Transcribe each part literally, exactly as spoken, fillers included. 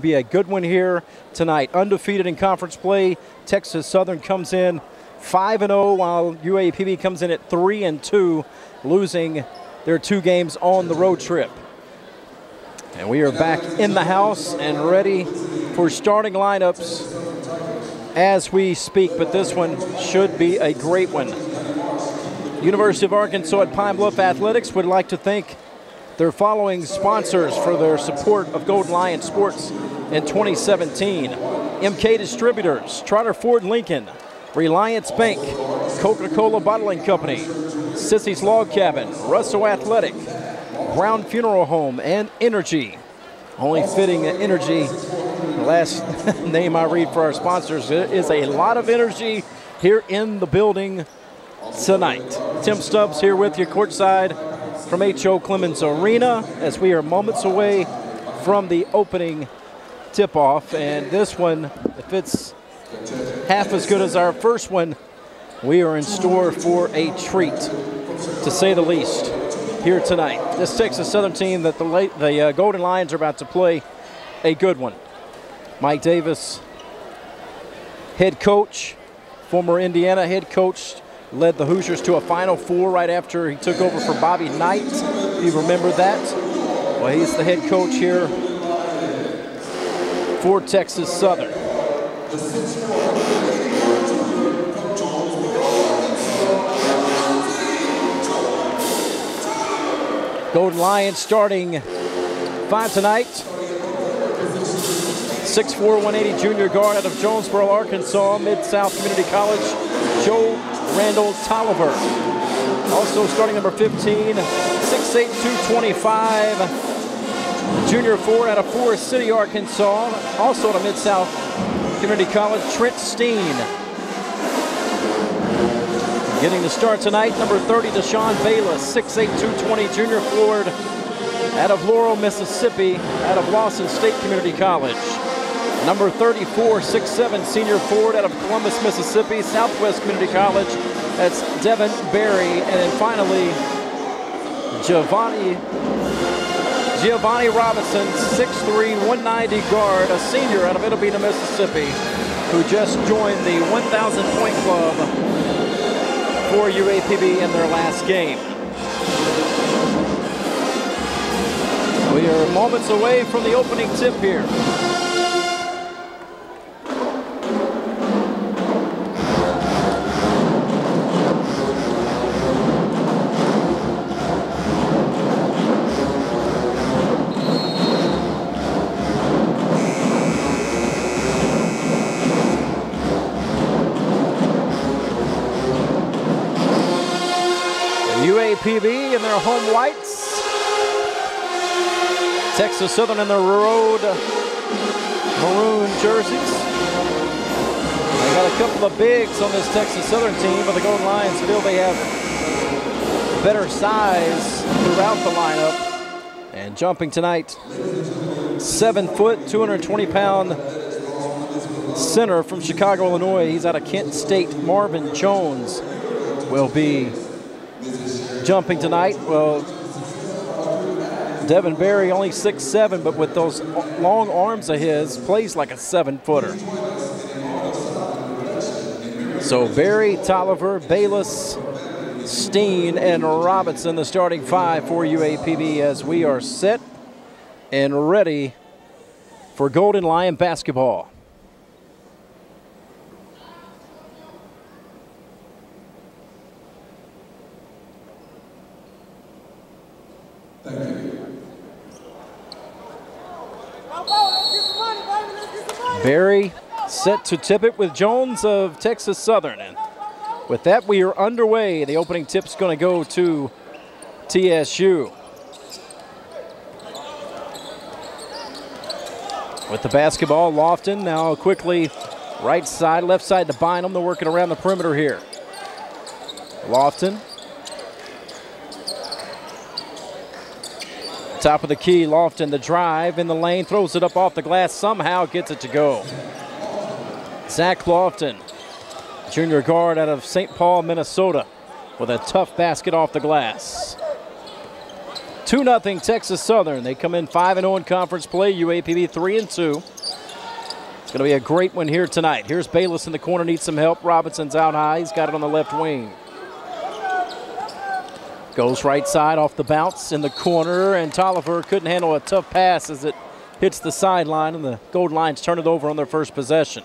Be a good one here tonight. Undefeated in conference play. Texas Southern comes in five and oh, while U A P B comes in at three and two, losing their two games on the road trip. And we are back in the house and ready for starting lineups as we speak, but this one should be a great one. University of Arkansas at Pine Bluff Athletics would like to thank their following sponsors for their support of Golden Lion Sports in twenty seventeen. M K Distributors, Trotter Ford Lincoln, Reliance Bank, Coca-Cola Bottling Company, Sissy's Log Cabin, Russo Athletic, Brown Funeral Home, and Energy. Only fitting Energy, the last name I read for our sponsors. There is a lot of energy here in the building tonight. Tim Stubbs here with you courtside from H O Clemens Arena as we are moments away from the opening tip-off. And this one, if it's half as good as our first one, we are in store for a treat, to say the least, here tonight. This Texas Southern team that the, late, the uh, Golden Lions are about to play a good one. Mike Davis, head coach, former Indiana head coach, led the Hoosiers to a Final Four right after he took over for Bobby Knight. You remember that? Well, he's the head coach here for Texas Southern. Golden Lions starting five tonight. six four, one eighty junior guard out of Jonesboro, Arkansas, Mid-South Community College, Joe Randall Tolliver. Also starting number fifteen, six eight, two twenty-five, junior forward out of Forest City, Arkansas. Also out of Mid-South Community College, Trent Steen. Getting the start tonight, number thirty, Deshaun Bayless, six eight, two twenty, junior forward out of Laurel, Mississippi, out of Lawson State Community College. Number thirty-four, six seven, senior forward out of Columbus, Mississippi, Southwest Community College. That's Devin Berry. And then finally, Giovanni, Giovanni Robinson, six three, one ninety guard, a senior out of Itta-Beta, Mississippi, who just joined the one thousand point club for U A P B in their last game. We are moments away from the opening tip here. U A P B in their home whites. Texas Southern in their road maroon jerseys. They got a couple of bigs on this Texas Southern team, but the Golden Lions feel they have better size throughout the lineup. And jumping tonight, seven foot, two hundred twenty pound center from Chicago, Illinois. He's out of Kent State. Marvin Jones will be jumping tonight. Well, Devin Berry only six seven, but with those long arms of his, plays like a seven-footer. So Berry, Tolliver, Bayless, Steen, and Robinson, the starting five for U A P B, as we are set and ready for Golden Lion basketball. Thank you. Berry set to tip it with Jones of Texas Southern. And with that, we are underway. The opening tip's going to go to T S U. With the basketball, Lofton now quickly right side, left side to Bynum. They're working around the perimeter here. Lofton. Top of the key, Lofton, the drive in the lane, throws it up off the glass, somehow gets it to go. Zach Lofton, junior guard out of Saint Paul, Minnesota, with a tough basket off the glass. two nothing Texas Southern. They come in five and oh in conference play. U A P B three and two. It's going to be a great one here tonight. Here's Bayless in the corner, needs some help. Robinson's out high. He's got it on the left wing. Goes right side off the bounce in the corner, and Tolliver couldn't handle a tough pass as it hits the sideline, and the Gold Lions turn it over on their first possession.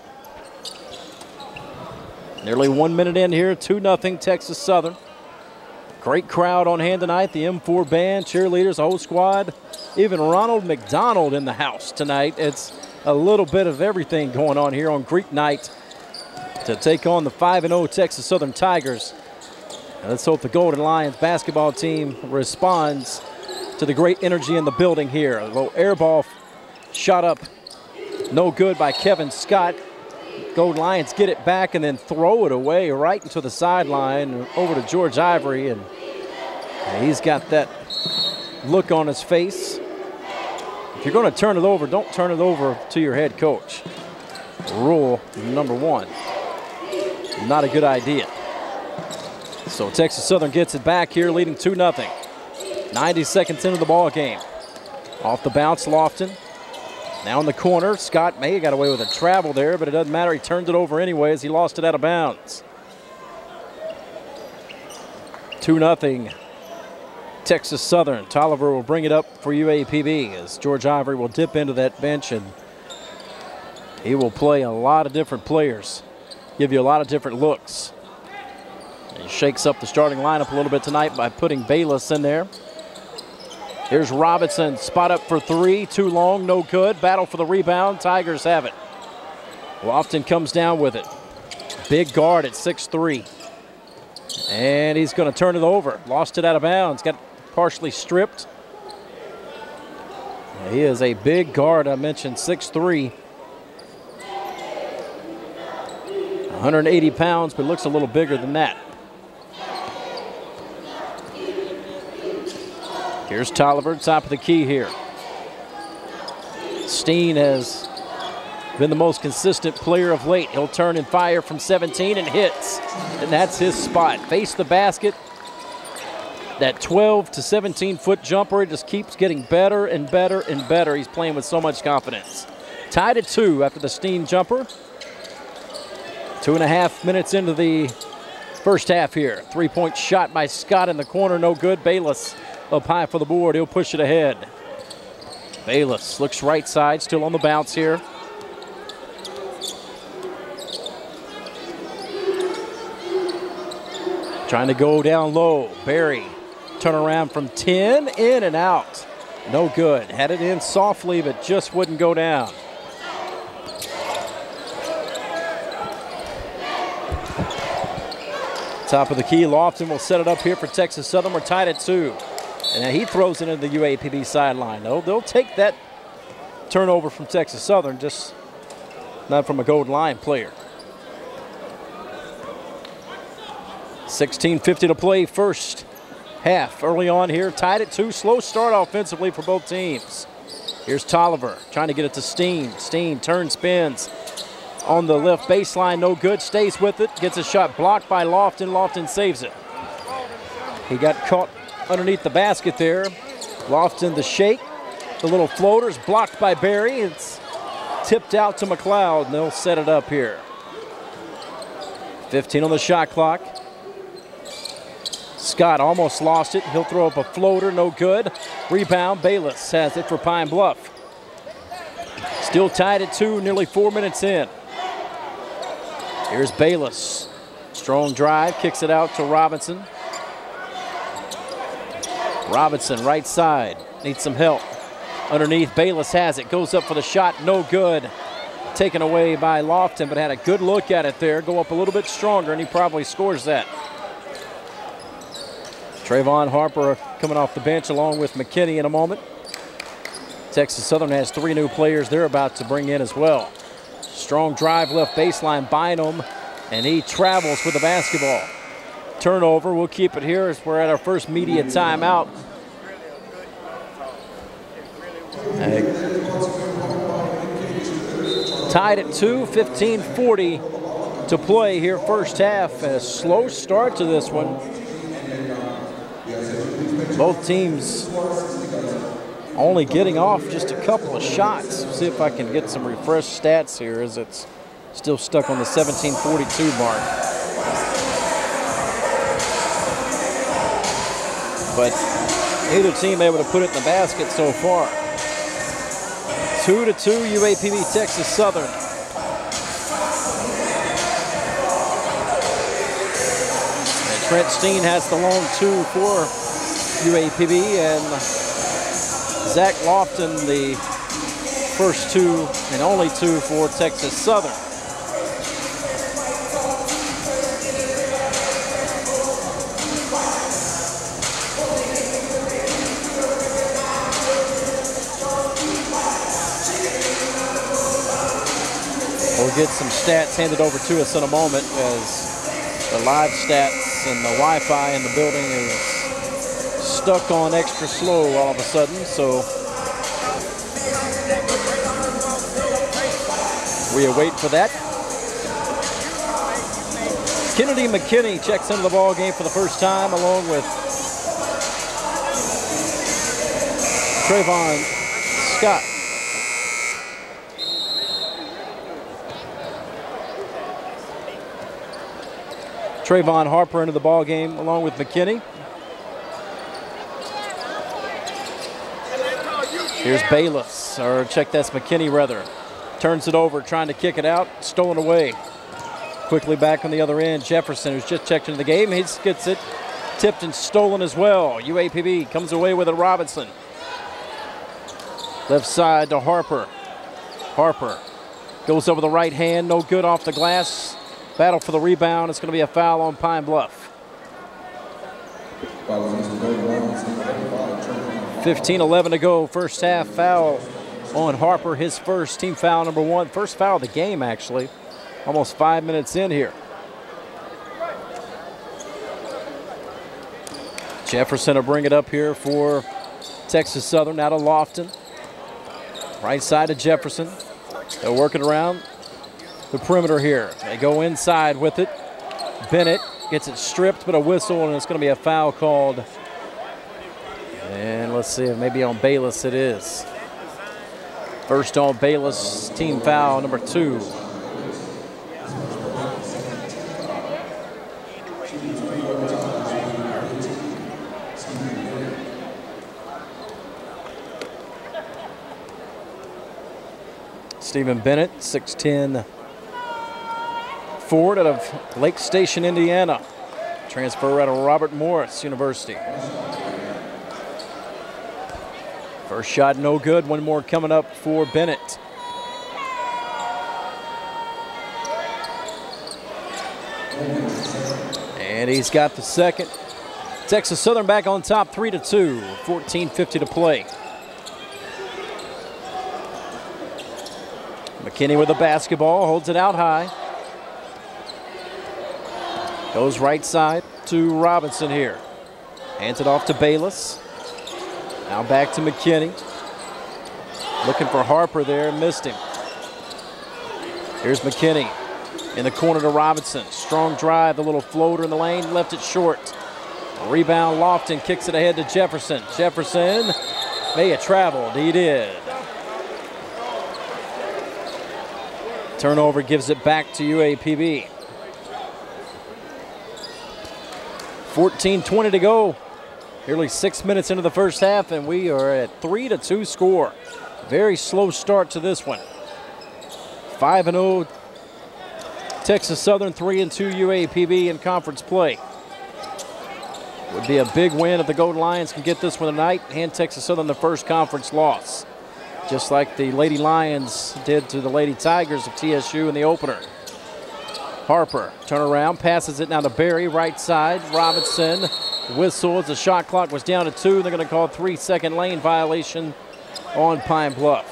Nearly one minute in here, two nothing Texas Southern. Great crowd on hand tonight. The M four band, cheerleaders, the whole squad. Even Ronald McDonald in the house tonight. It's a little bit of everything going on here on Greek night to take on the five and oh Texas Southern Tigers. And let's hope the Golden Lions basketball team responds to the great energy in the building here. A little air ball shot up, no good by Kevin Scott. Golden Lions get it back and then throw it away right into the sideline over to George Ivory, and he's got that look on his face. If you're going to turn it over, don't turn it over to your head coach. Rule number one. Not a good idea. So Texas Southern gets it back here, leading two nothing. ninety seconds into the ball game. Off the bounce, Lofton. Now in the corner, Scott may have got away with a travel there, but it doesn't matter. He turned it over anyways. He lost it out of bounds. two nothing Texas Southern. Tolliver will bring it up for U A P B as George Ivory will dip into that bench, and he will play a lot of different players, give you a lot of different looks. He shakes up the starting lineup a little bit tonight by putting Bayless in there. Here's Robinson, spot up for three, too long, no good. Battle for the rebound, Tigers have it. Lofton comes down with it. Big guard at six three. And he's going to turn it over. Lost it out of bounds, got partially stripped. He is a big guard, I mentioned, six three. one hundred eighty pounds, but looks a little bigger than that. Here's Tolliver, top of the key here. Steen has been the most consistent player of late. He'll turn and fire from seventeen and hits. And that's his spot. Face the basket. That twelve to seventeen foot jumper, it just keeps getting better and better and better. He's playing with so much confidence. Tied at two after the Steen jumper. Two and a half minutes into the first half here. Three-point shot by Scott in the corner, no good. Bayless up high for the board, he'll push it ahead. Bayless looks right side, still on the bounce here. Trying to go down low. Barry, turn around from ten, in and out. No good. Had it in softly, but just wouldn't go down. Top of the key, Lofton will set it up here for Texas Southern. We're tied at two. And he throws it into the U A P B sideline. They'll, they'll take that turnover from Texas Southern, just not from a Golden Lion player. sixteen fifty to play first half. Early on here, tied at two. Slow start offensively for both teams. Here's Tolliver trying to get it to Steen. Steen turns, spins on the left baseline. No good. Stays with it. Gets a shot blocked by Lofton. Lofton saves it. He got caught underneath the basket there. Lofton the shake. The little floater's blocked by Barry. It's tipped out to McLeod, and they'll set it up here. fifteen on the shot clock. Scott almost lost it. He'll throw up a floater, no good. Rebound, Bayless has it for Pine Bluff. Still tied at two, nearly four minutes in. Here's Bayless. Strong drive, kicks it out to Robinson. Robinson, right side, needs some help. Underneath, Bayless has it, goes up for the shot, no good. Taken away by Lofton, but had a good look at it there. Go up a little bit stronger, and he probably scores that. Trayvon Harper coming off the bench along with McKinney in a moment. Texas Southern has three new players they're about to bring in as well. Strong drive left baseline, Bynum, and he travels with the basketball. Turnover, we'll keep it here as we're at our first media timeout. Uh, tied at two, fifteen forty to play here first half. A slow start to this one. Both teams only getting off just a couple of shots. See if I can get some refreshed stats here as it's still stuck on the seventeen forty-two mark. But neither team able to put it in the basket so far. Two to two, U A P B Texas Southern. And Trent Steen has the lone two for U A P B, and Zach Lofton the first two and only two for Texas Southern. We'll get some stats handed over to us in a moment as the live stats and the Wi-Fi in the building is stuck on extra slow all of a sudden, so we await for that. Kennedy McKinney checks into the ball game for the first time along with Trayvon Scott. Trayvon Harper into the ball game along with McKinney. Here's Bayless, or check that's McKinney rather. Turns it over, trying to kick it out, stolen away. Quickly back on the other end, Jefferson, who's just checked into the game. He gets it tipped and stolen as well. U A P B comes away with it, Robinson. Left side to Harper. Harper goes over the right hand, no good off the glass. Battle for the rebound. It's going to be a foul on Pine Bluff. fifteen eleven to go. First half foul on Harper. His first, team foul number one. First foul of the game, actually. Almost five minutes in here. Jefferson will bring it up here for Texas Southern. Now to Lofton. Right side to Jefferson. They'll work it around the perimeter here. They go inside with it. Bennett gets it stripped, but a whistle, and it's going to be a foul called. And let's see if maybe on Bayless it is. First on Bayless, team foul number two. Stephen Bennett, six ten forward out of Lake Station, Indiana. Transfer out of Robert Morris University. First shot no good. One more coming up for Bennett. And he's got the second. Texas Southern back on top, three to two. fourteen fifty to play. McKinney with the basketball, holds it out high. Goes right side to Robinson here. Hands it off to Bayless. Now back to McKinney. Looking for Harper there, missed him. Here's McKinney in the corner to Robinson. Strong drive, the little floater in the lane, left it short. Rebound, Lofton kicks it ahead to Jefferson. Jefferson may have traveled, he did. Turnover gives it back to U A P B. fourteen twenty to go. Nearly six minutes into the first half, and we are at three to two score. Very slow start to this one. five and oh Texas Southern, three and two U A P B in conference play. Would be a big win if the Golden Lions can get this one tonight. Hand Texas Southern the first conference loss, just like the Lady Lions did to the Lady Tigers of T S U in the opener. Harper, turn around, passes it now to Berry, right side. Robinson, whistle as the shot clock was down to two. They're going to call a three-second lane violation on Pine Bluff.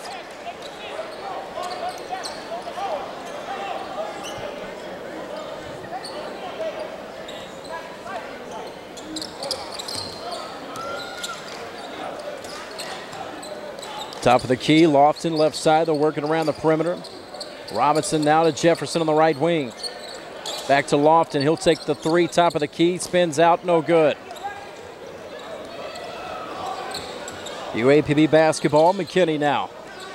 Top of the key, Lofton left side. They're working around the perimeter. Robinson now to Jefferson on the right wing. Back to Lofton. He'll take the three, top of the key, spins out, no good. U A P B basketball, McKinney now.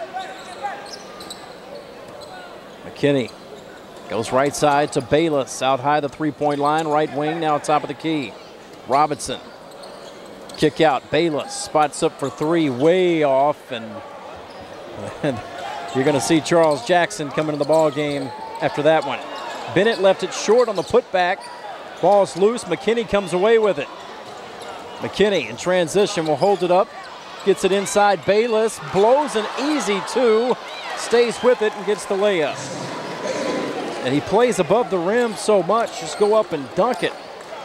McKinney goes right side to Bayless, out high the three-point line, right wing, now top of the key. Robinson, kick out, Bayless spots up for three, way off, and, and you're gonna see Charles Jackson coming to the ball game after that one. Bennett left it short on the putback, ball's loose, McKinney comes away with it. McKinney in transition will hold it up, gets it inside, Bayless blows an easy two, stays with it and gets the layup. And he plays above the rim so much, just go up and dunk it.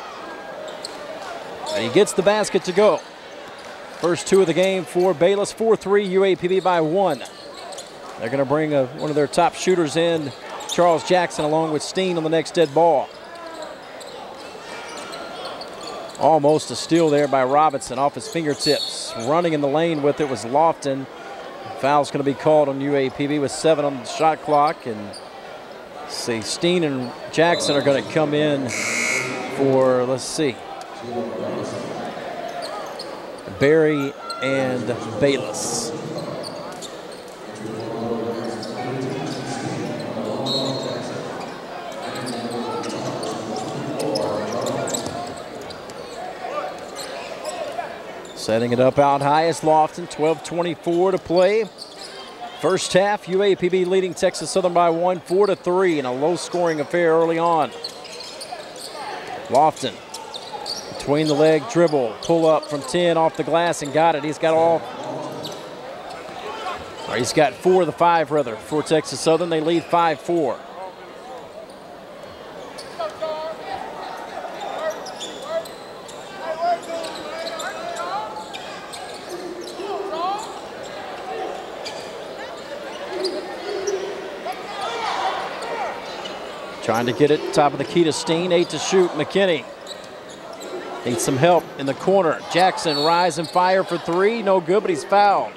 And he gets the basket to go. First two of the game for Bayless, four three, U A P B by one. They're gonna bring a, one of their top shooters in, Charles Jackson, along with Steen on the next dead ball. Almost a steal there by Robinson off his fingertips. Running in the lane with it was Lofton. Foul's gonna be called on U A P B with seven on the shot clock, and see, Steen and Jackson are going to come in for, let's see, Barry and Bayless. Setting it up out high is Lofton, twelve twenty-four to play. First half, U A P B leading Texas Southern by one, four to three, in a low-scoring affair early on. Lofton, between the leg dribble, pull up from ten off the glass and got it. He's got all, or he's got four of the five rather for Texas Southern. They lead five four. Trying to get it top of the key to Steen, eight to shoot. McKinney needs some help in the corner. Jackson rise and fire for three, no good, but he's fouled.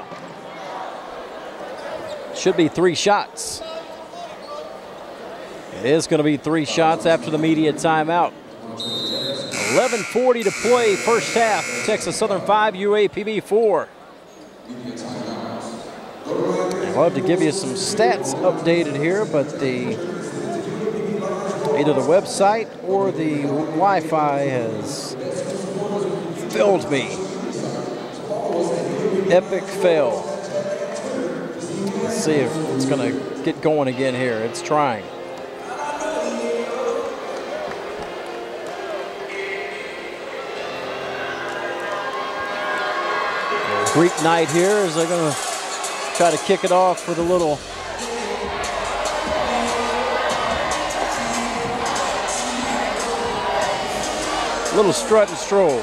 Should be three shots. It is going to be three shots after the media timeout. eleven forty to play, first half. Texas Southern five, U A P B four. I'd love to give you some stats updated here, but the either the website or the Wi-Fi has failed me. Epic fail. Let's see if it's going to get going again here. It's trying. Greek night here as they're going to try to kick it off with a little little strut and stroll.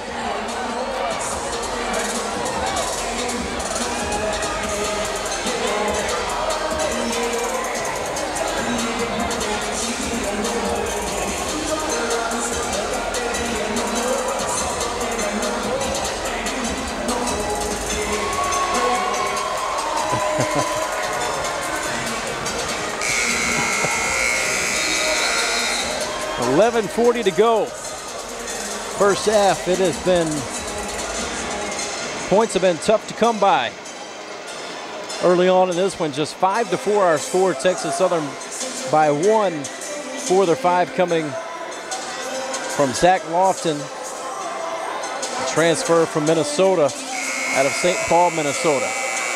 eleven forty to go. First half, it has been, points have been tough to come by. Early on in this one, just five to four our score. Texas Southern by one, four of their five coming from Zach Lofton, a transfer from Minnesota, out of Saint Paul, Minnesota.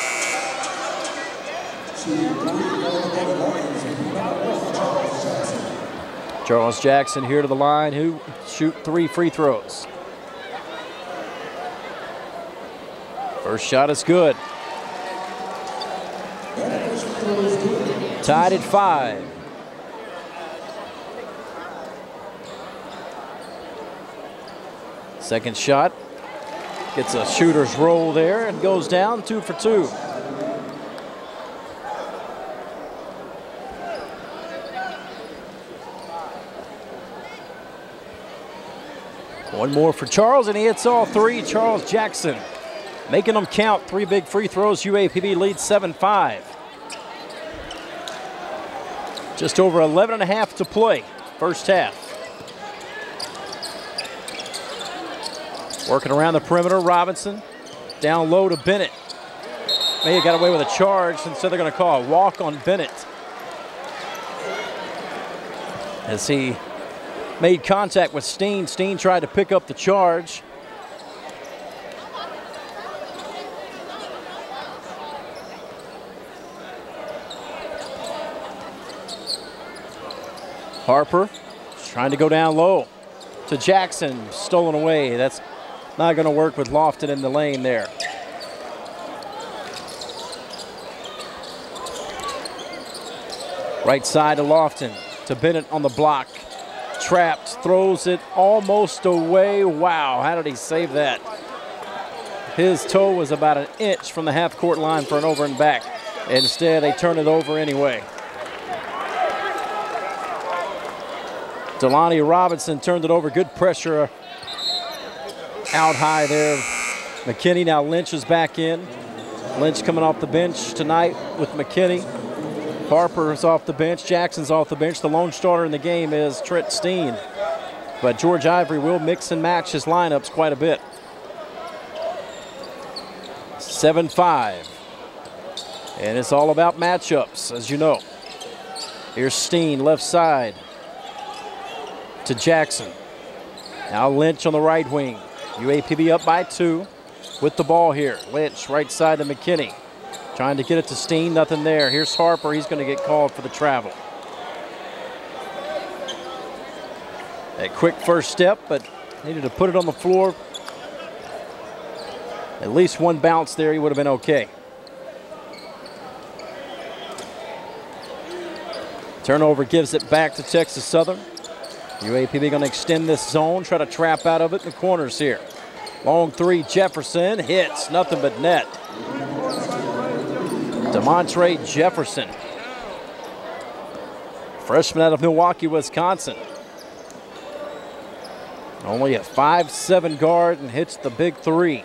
Charles Jackson here to the line, who shoot three free throws. First shot is good. Tied at five. Second shot gets a shooter's roll there and goes down, two for two. One more for Charles, and he hits all three. Charles Jackson making them count. Three big free throws. U A P B leads seven five. Just over eleven and a half to play, first half. Working around the perimeter, Robinson. Down low to Bennett. may have got away with a charge, and so they're going to call a walk on Bennett. As he made contact with Steen, Steen tried to pick up the charge. Harper trying to go down low to Jackson, stolen away. That's not going to work with Lofton in the lane there. Right side to Lofton, to Bennett on the block. Trapped, throws it almost away. Wow, how did he save that? His toe was about an inch from the half-court line for an over and back. Instead, they turn it over anyway. Delani Robinson turned it over. Good pressure out high there. McKinney, now Lynch is back in. Lynch coming off the bench tonight with McKinney. Harper's off the bench. Jackson's off the bench. The lone starter in the game is Trent Steen. But George Ivory will mix and match his lineups quite a bit. seven five. And it's all about matchups, as you know. Here's Steen, left side to Jackson. Now Lynch on the right wing. U A P B up by two with the ball here. Lynch right side to McKinney. Trying to get it to Steen, nothing there. Here's Harper, he's going to get called for the travel. A quick first step, but needed to put it on the floor. At least one bounce there, he would have been okay. Turnover gives it back to Texas Southern. U A P B going to extend this zone, try to trap out of it in the corners here. Long three, Jefferson hits, nothing but net. DeMontre Jefferson, freshman out of Milwaukee, Wisconsin. Only a five seven guard and hits the big three.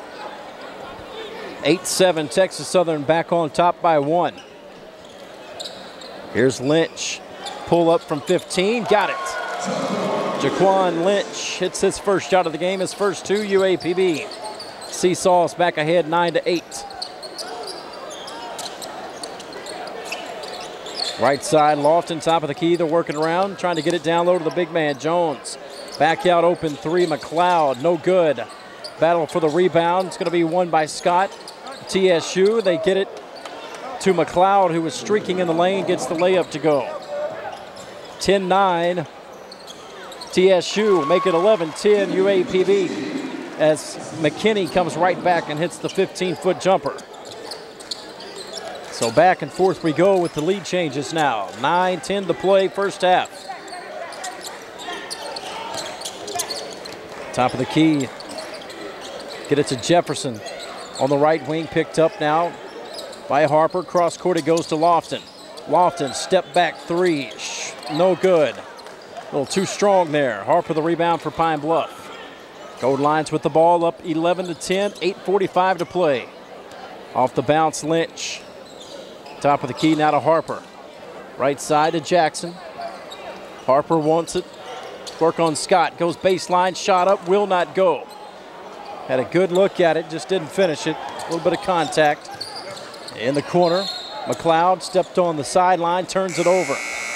eight seven, Texas Southern back on top by one. Here's Lynch, pull up from fifteen, got it. Jaquan Lynch hits his first shot of the game, his first two. U A P B Seesaws back ahead nine to eight. Right side, Lofton, top of the key. They're working around, trying to get it down low to the big man, Jones. Back out, open three, McLeod, no good. Battle for the rebound. It's going to be won by Scott. T S U, they get it to McLeod, who was streaking in the lane, gets the layup to go. ten nine. T S U make it eleven ten U A P B as McKinney comes right back and hits the fifteen-foot jumper. So back and forth we go with the lead changes now. nine ten to play, first half. Top of the key. Get it to Jefferson on the right wing, picked up now by Harper. Cross court it goes to Lofton. Lofton, step back three, no good. A little too strong there. Harper the rebound for Pine Bluff. Gold Lions with the ball up eleven to ten, eight forty-five to play. Off the bounce, Lynch. Top of the key now to Harper. Right side to Jackson. Harper wants it. Work on Scott, goes baseline, shot up, will not go. Had a good look at it, just didn't finish it. A little bit of contact in the corner. McLeod stepped on the sideline, turns it over.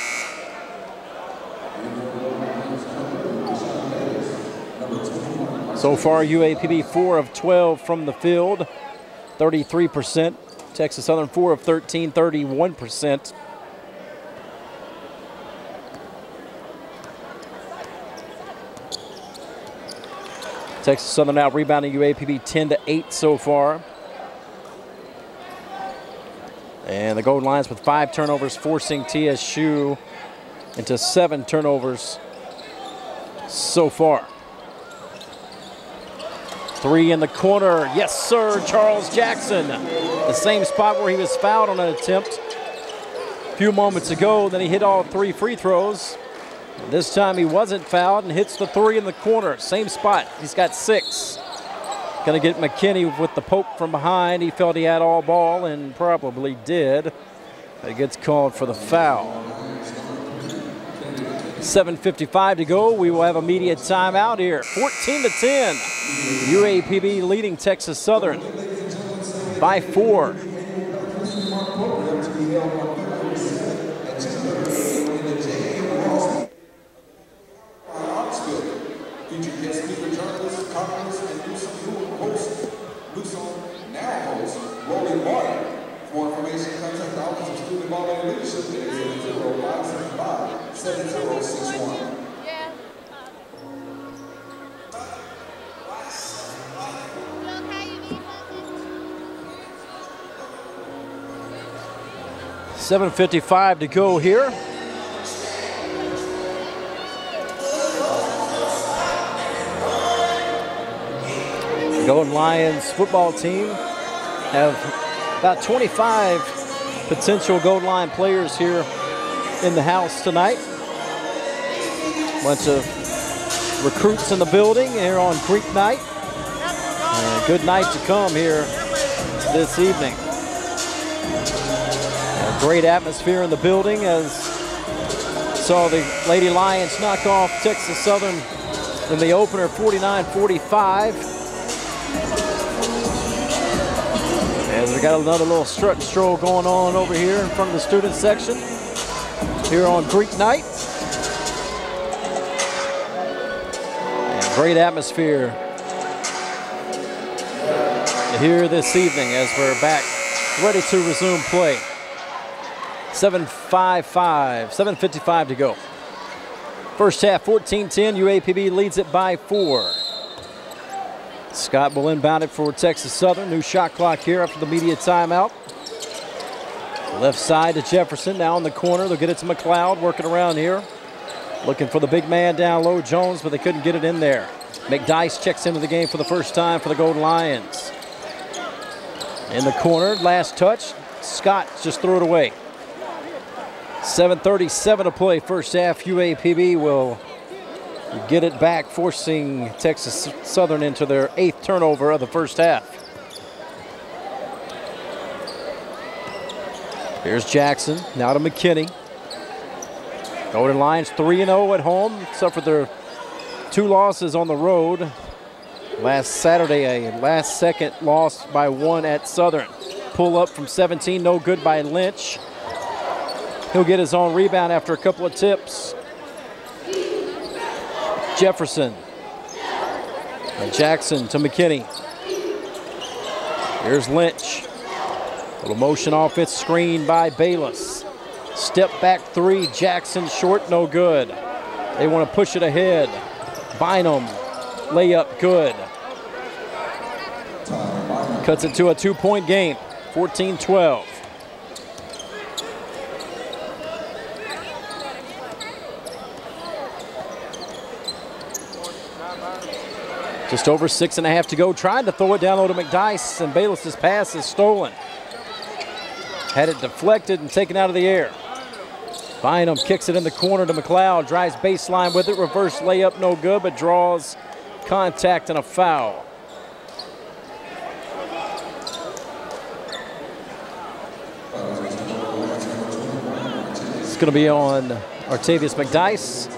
So far, U A P B four of twelve from the field, thirty-three percent. Texas Southern four of thirteen, thirty-one percent. Texas Southern now rebounding U A P B ten to eight so far. And the Golden Lions with five turnovers, forcing T S U into seven turnovers so far. Three in the corner, yes sir, Charles Jackson. The same spot where he was fouled on an attempt a few moments ago. Then he hit all three free throws. This time he wasn't fouled and hits the three in the corner, same spot. He's got six. Gonna get McKinney with the poke from behind. He felt he had all ball and probably did. But he gets called for the foul. seven fifty-five to go. We will have a immediate timeout here. fourteen to ten. U A P B leading Texas Southern by four. program to be held on February seventh at ten thirty in the J A Ross Arts Building. Featuring guest speaker, journalist, columnist, and new host, Luson, now host, Roby Martin. For more information, contact the Office of Student Involvement and Leadership at eight seven zero, five seven five, seven zero six one. seven fifty-five to go here. The Golden Lions football team have about twenty-five potential Golden Lion players here in the house tonight. Bunch of recruits in the building here on Greek night. And a good night to come here this evening. A great atmosphere in the building as saw the Lady Lions knock off Texas Southern in the opener forty-nine forty-five. As we got another little strut and stroll going on over here in front of the student section here on Greek night. And great atmosphere here this evening as we're back ready to resume play. seven fifty-five, seven fifty-five to go. First half fourteen ten, U A P B leads it by four. Scott will inbound it for Texas Southern. New shot clock here after the media timeout. Left side to Jefferson, now in the corner. They'll get it to McLeod, working around here. Looking for the big man down low, Jones, but they couldn't get it in there. McDyess checks into the game for the first time for the Golden Lions. In the corner, last touch. Scott just threw it away. seven thirty-seven to play, first half. U A P B will get it back, forcing Texas Southern into their eighth turnover of the first half. Here's Jackson, now to McKinney. Golden Lions three and oh at home, suffered their two losses on the road. Last Saturday, a last-second loss by one at Southern. Pull up from seventeen, no good by Lynch. He'll get his own rebound after a couple of tips. Jefferson. And Jackson to McKinney. Here's Lynch. Little motion offense screen by Bayless. Step back three, Jackson short, no good. They want to push it ahead. Bynum, layup, good. Cuts it to a two-point game, fourteen twelve. Just over six and a half to go. Trying to throw it down low to McDyess, and Bayless's pass is stolen. Had it deflected and taken out of the air. Bynum kicks it in the corner to McLeod. Drives baseline with it. Reverse layup, no good, but draws contact and a foul. It's going to be on Artavius McDyess.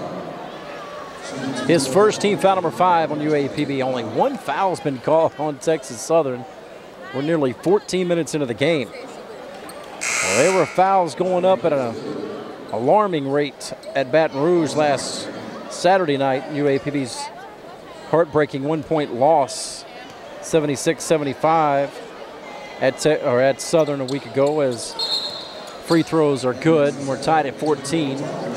His first team foul number five on U A P B. Only one foul's been called on Texas Southern. We're nearly fourteen minutes into the game. Well, there were fouls going up at an alarming rate at Baton Rouge last Saturday night. U A P B's heartbreaking one-point loss, seventy-six seventy-five at, or at Southern a week ago, as free throws are good, and we're tied at fourteen.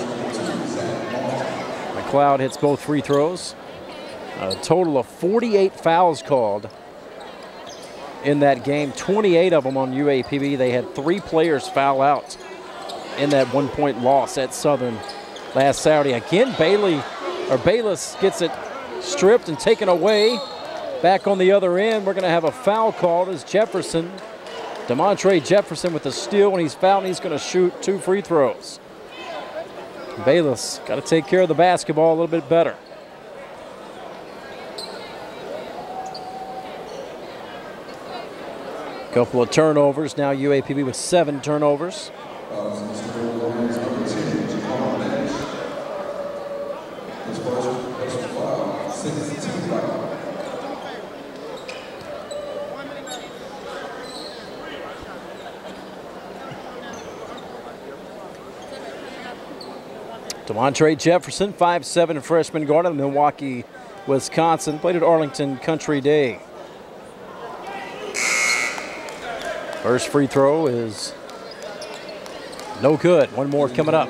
McLeod hits both free throws. A total of forty-eight fouls called in that game, twenty-eight of them on U A P B. They had three players foul out in that one-point loss at Southern last Saturday. Again, Bailey or Bayless gets it stripped and taken away. Back on the other end, we're going to have a foul called as Jefferson, DeMontre Jefferson with the steal, and he's fouled, and he's going to shoot two free throws. Bayless got to take care of the basketball a little bit better. Couple of turnovers. Now U A P B with seven turnovers. DeMontre Jefferson, five seven freshman guard out of Milwaukee, Wisconsin. Played at Arlington Country Day. First free throw is no good. One more coming up.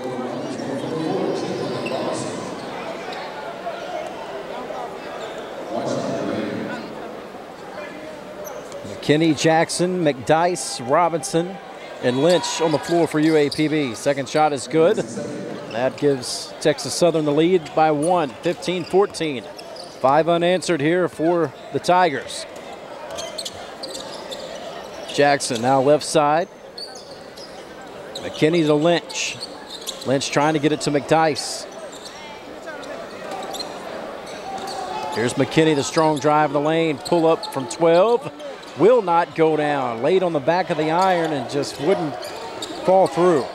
McKinney, Jackson, McDyess, Robinson, and Lynch on the floor for U A P B. Second shot is good. That gives Texas Southern the lead by one, fifteen fourteen. Five unanswered here for the Tigers. Jackson now left side. McKinney to Lynch. Lynch trying to get it to McDyess. Here's McKinney, the strong drive in the lane. Pull up from twelve. Will not go down. Laid on the back of the iron and just wouldn't fall through.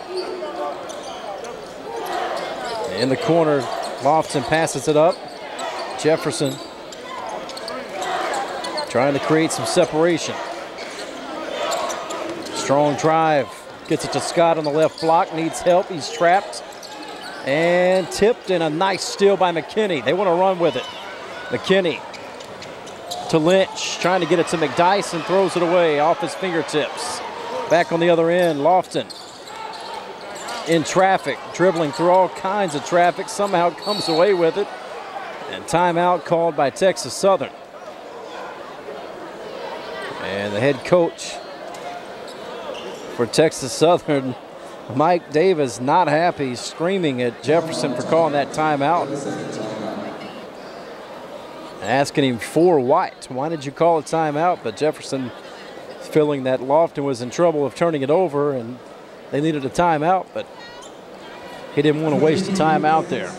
In the corner, Lofton passes it up. Jefferson trying to create some separation. Strong drive. Gets it to Scott on the left block. Needs help. He's trapped. And tipped, and a nice steal by McKinney. They want to run with it. McKinney to Lynch. Trying to get it to McDyess and throws it away off his fingertips. Back on the other end, Lofton. In traffic, dribbling through all kinds of traffic. Somehow comes away with it. And timeout called by Texas Southern. And the head coach for Texas Southern, Mike Davis, not happy, screaming at Jefferson for calling that timeout. Asking him for what? Why did you call a timeout? But Jefferson feeling that Lofton was in trouble of turning it over and they needed a timeout, but he didn't want to waste a timeout there.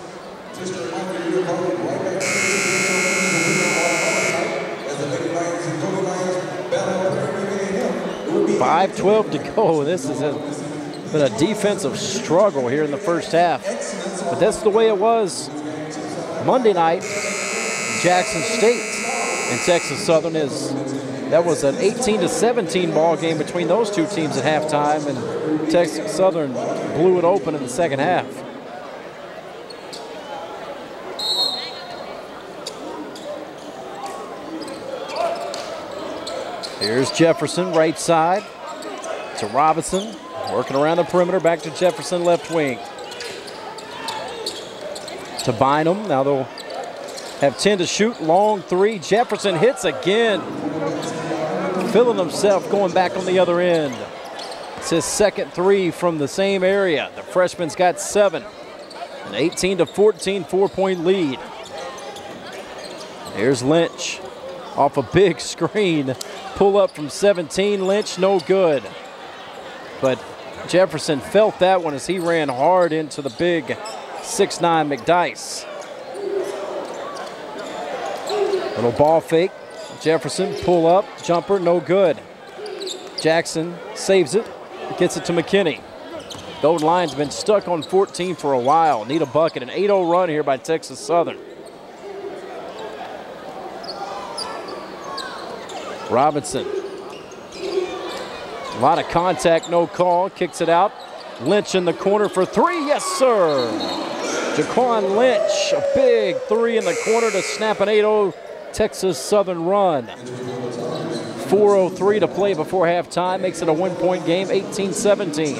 five twelve to go. This has been a defensive struggle here in the first half. But that's the way it was Monday night. Jackson State and Texas Southern is that was an eighteen to seventeen ball game between those two teams at halftime, and Texas Southern blew it open in the second half. Here's Jefferson, right side to Robinson, working around the perimeter, back to Jefferson, left wing. To Bynum, now they'll have ten to shoot, long three. Jefferson hits again, feeling himself going back on the other end. It's his second three from the same area. The freshman's got seven. An eighteen to fourteen four-point lead. Here's Lynch off a big screen. Pull up from seventeen, Lynch, no good. But Jefferson felt that one as he ran hard into the big six nine McDyess. Little ball fake. Jefferson, pull up, jumper, no good. Jackson saves it, gets it to McKinney. Golden Lions been stuck on fourteen for a while. Need a bucket, an eight oh run here by Texas Southern. Robinson. A lot of contact, no call. Kicks it out. Lynch in the corner for three. Yes, sir. Jaquan Lynch, a big three in the corner to snap an eight oh Texas Southern run. four oh three to play before halftime. Makes it a one-point game, eighteen seventeen.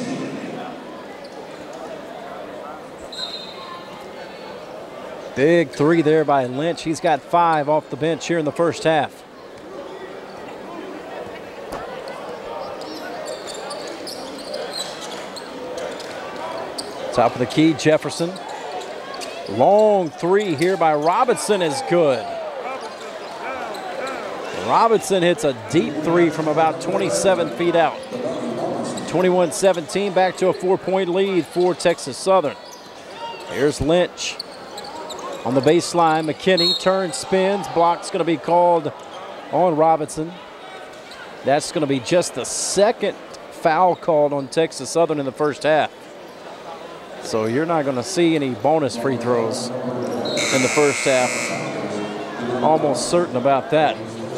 Big three there by Lynch. He's got five off the bench here in the first half. Top of the key, Jefferson. Long three here by Robinson is good. Robinson hits a deep three from about twenty-seven feet out. twenty-one seventeen, back to a four-point lead for Texas Southern. Here's Lynch on the baseline. McKinney turns, spins, block's going to be called on Robinson. That's going to be just the second foul called on Texas Southern in the first half. So you're not going to see any bonus free throws in the first half. Almost certain about that.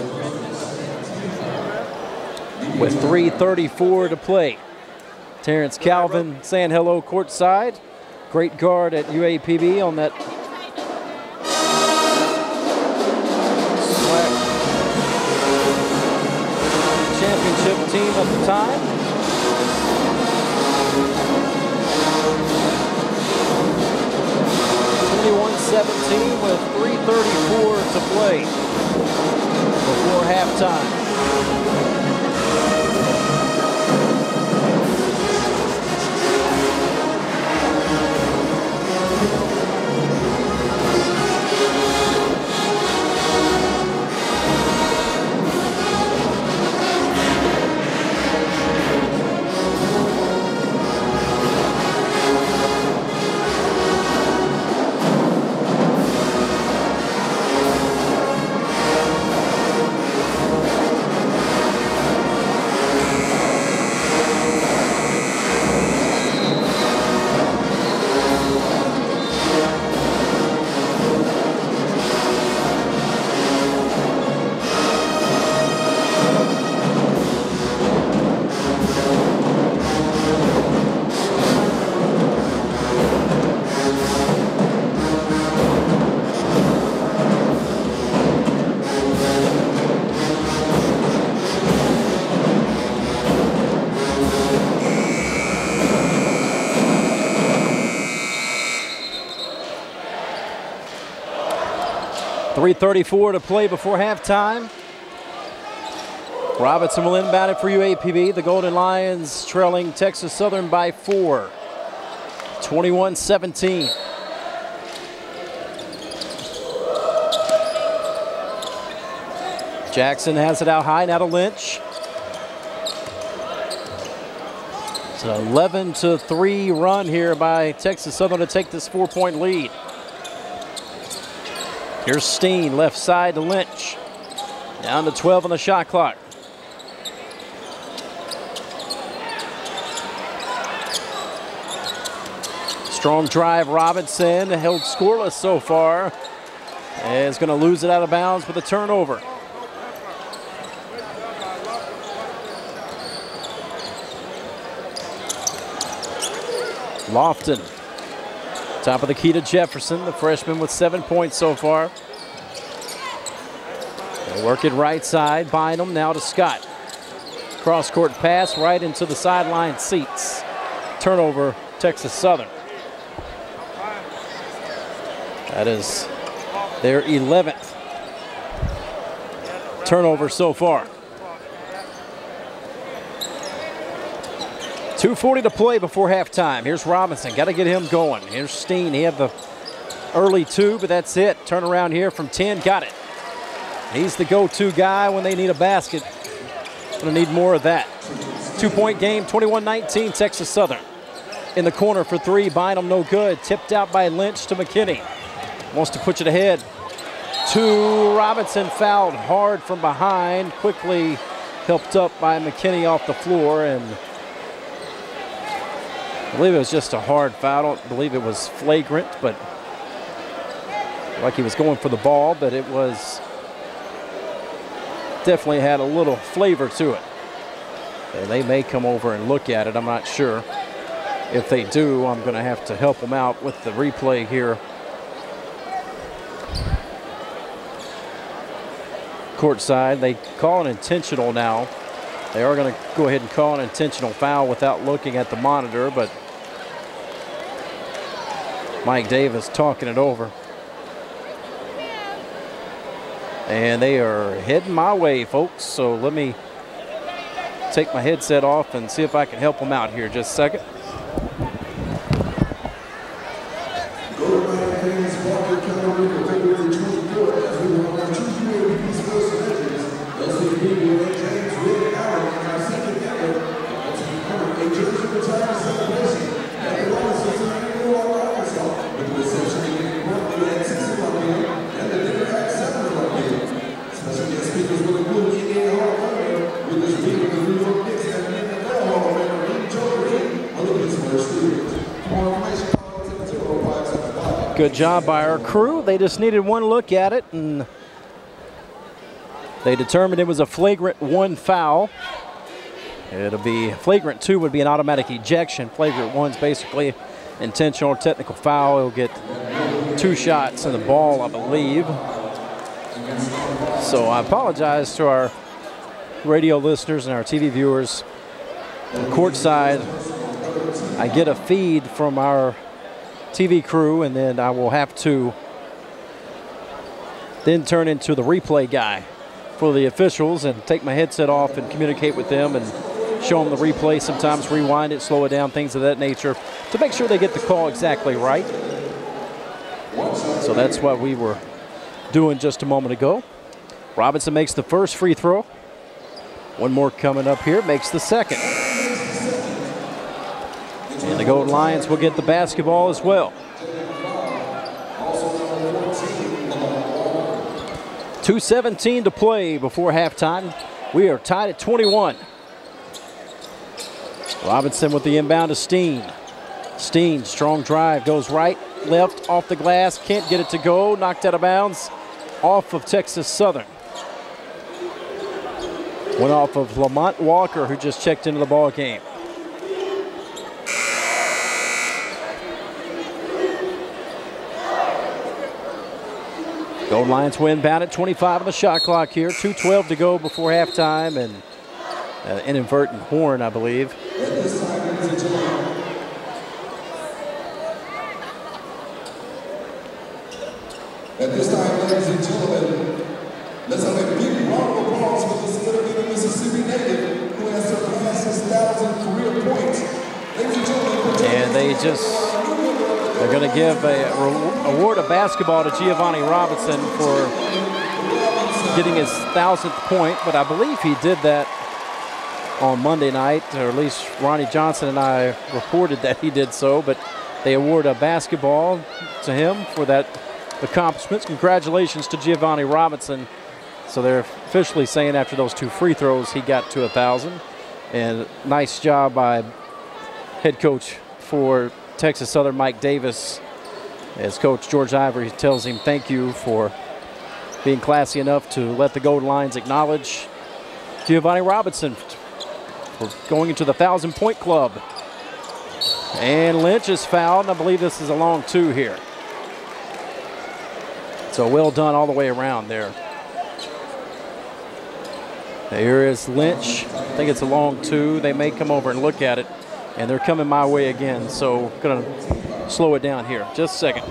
With three thirty-four to play. Terrence Calvin saying hello courtside. great guard at U A P B on that SWAC championship team at the time. twenty-one seventeen with three thirty-four to play before halftime. three thirty-four to play before halftime. Robinson will inbound it for U A P B. The Golden Lions trailing Texas Southern by four, twenty-one seventeen. Jackson has it out high, now to Lynch. It's an eleven to three run here by Texas Southern to take this four-point lead. Here's Steen, left side to Lynch. Down to twelve on the shot clock. Strong drive, Robinson, held scoreless so far. And is going to lose it out of bounds with a turnover. Lofton. Top of the key to Jefferson, the freshman with seven points so far. They work it right side, Bynum now to Scott. Cross-court pass right into the sideline seats. Turnover, Texas Southern. That is their eleventh turnover so far. two forty to play before halftime. Here's Robinson, got to get him going. Here's Steen, he had the early two, but that's it. Turn around here from ten, got it. He's the go-to guy when they need a basket. Gonna need more of that. Two-point game, twenty-one nineteen, Texas Southern. In the corner for three, Bynum no good. Tipped out by Lynch to McKinney. Wants to push it ahead. Two, Robinson fouled hard from behind. Quickly helped up by McKinney off the floor, and I believe it was just a hard foul. I don't believe it was flagrant, but like he was going for the ball, but it was definitely had a little flavor to it. And they may come over and look at it. I'm not sure. If they do, I'm going to have to help them out with the replay here. Courtside, they call an intentional now. They are going to go ahead and call an intentional foul without looking at the monitor, but Mike Davis talking it over. And they are heading my way, folks, so let me take my headset off and see if I can help them out here just a second. Good job by our crew. They just needed one look at it, and they determined it was a flagrant one foul. It'll be flagrant two would be an automatic ejection. Flagrant one's basically intentional or technical foul, he'll get two shots in the ball, I believe. So I apologize to our radio listeners and our T V viewers. Courtside, I get a feed from our T V crew, and then I will have to then turn into the replay guy for the officials and take my headset off and communicate with them and show them the replay, sometimes rewind it, slow it down, things of that nature, to make sure they get the call exactly right. So that's what we were doing just a moment ago. Robinson makes the first free throw. One more coming up here, makes the second. And the Golden Lions will get the basketball as well. two seventeen to play before halftime. We are tied at twenty-one. Robinson with the inbound to Steen. Steen, strong drive, goes right, left, off the glass, can't get it to go, knocked out of bounds, off of Texas Southern. Went off of Lamont Walker, who just checked into the ball game. Golden Lions win bound at twenty-five on the shot clock here. two twelve to go before halftime, and uh, inadvertent horn, I believe. At this time, ladies and gentlemen, let's have a big round of applause for this Salonica, Mississippi native who has surpassed his thousand career points. Ladies and gentlemen, and they just, they're going to give a award of basketball to Giovanni Robinson for getting his thousandth point, but I believe he did that on Monday night, or at least Ronnie Johnson and I reported that he did so, but they award a basketball to him for that accomplishments. Congratulations to Giovanni Robinson. So they're officially saying after those two free throws he got to a thousand. And nice job by head coach for Texas Southern, Mike Davis, as Coach George Ivory tells him thank you for being classy enough to let the Golden Lions acknowledge Giovanni Robinson for going into the thousand point club. And Lynch is fouled, and I believe this is a long two here. So well done all the way around there. Here is Lynch. I think it's a long two. They may come over and look at it, and they're coming my way again. So going to slow it down here. Just a second.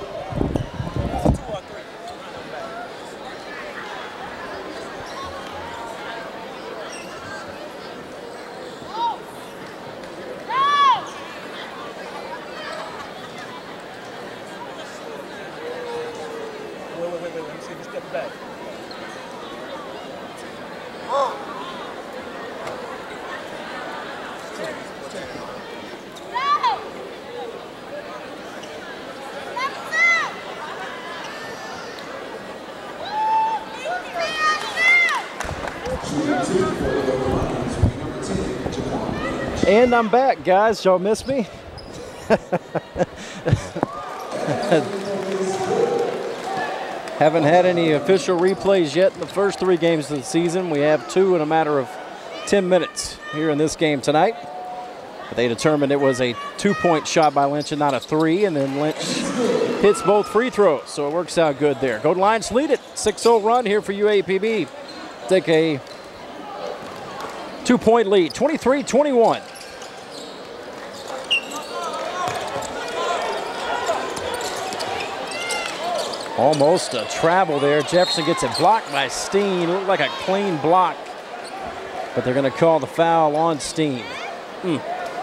And I'm back, guys. Y'all miss me? Haven't had any official replays yet in the first three games of the season. We have two in a matter of ten minutes here in this game tonight. But they determined it was a two-point shot by Lynch and not a three, and then Lynch hits both free throws, so it works out good there. Golden Lions lead it. six oh run here for U A P B. Take a two-point lead, twenty-three twenty-one. Almost a travel there. Jefferson gets it blocked by Steen. It looked like a clean block, but they're going to call the foul on Steen. Mm.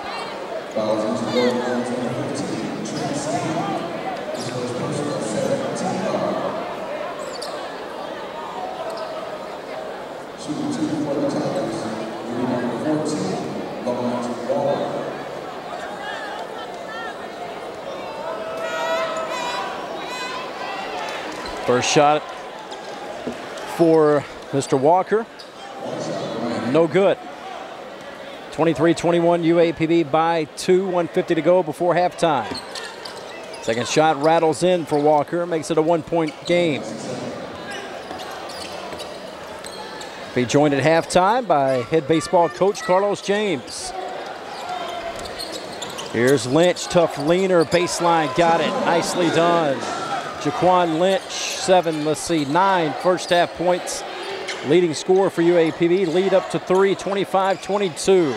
First shot for Mister Walker. No good. twenty-three twenty-one U A P B by two, one fifty to go before halftime. Second shot rattles in for Walker, makes it a one-point game. Be joined at halftime by head baseball coach Carlos James. Here's Lynch, tough leaner, baseline, got it, nicely done. Jaquan Lynch, seven, let's see, nine first half points. Leading scorer for U A P B, lead up to three, twenty-five twenty-two.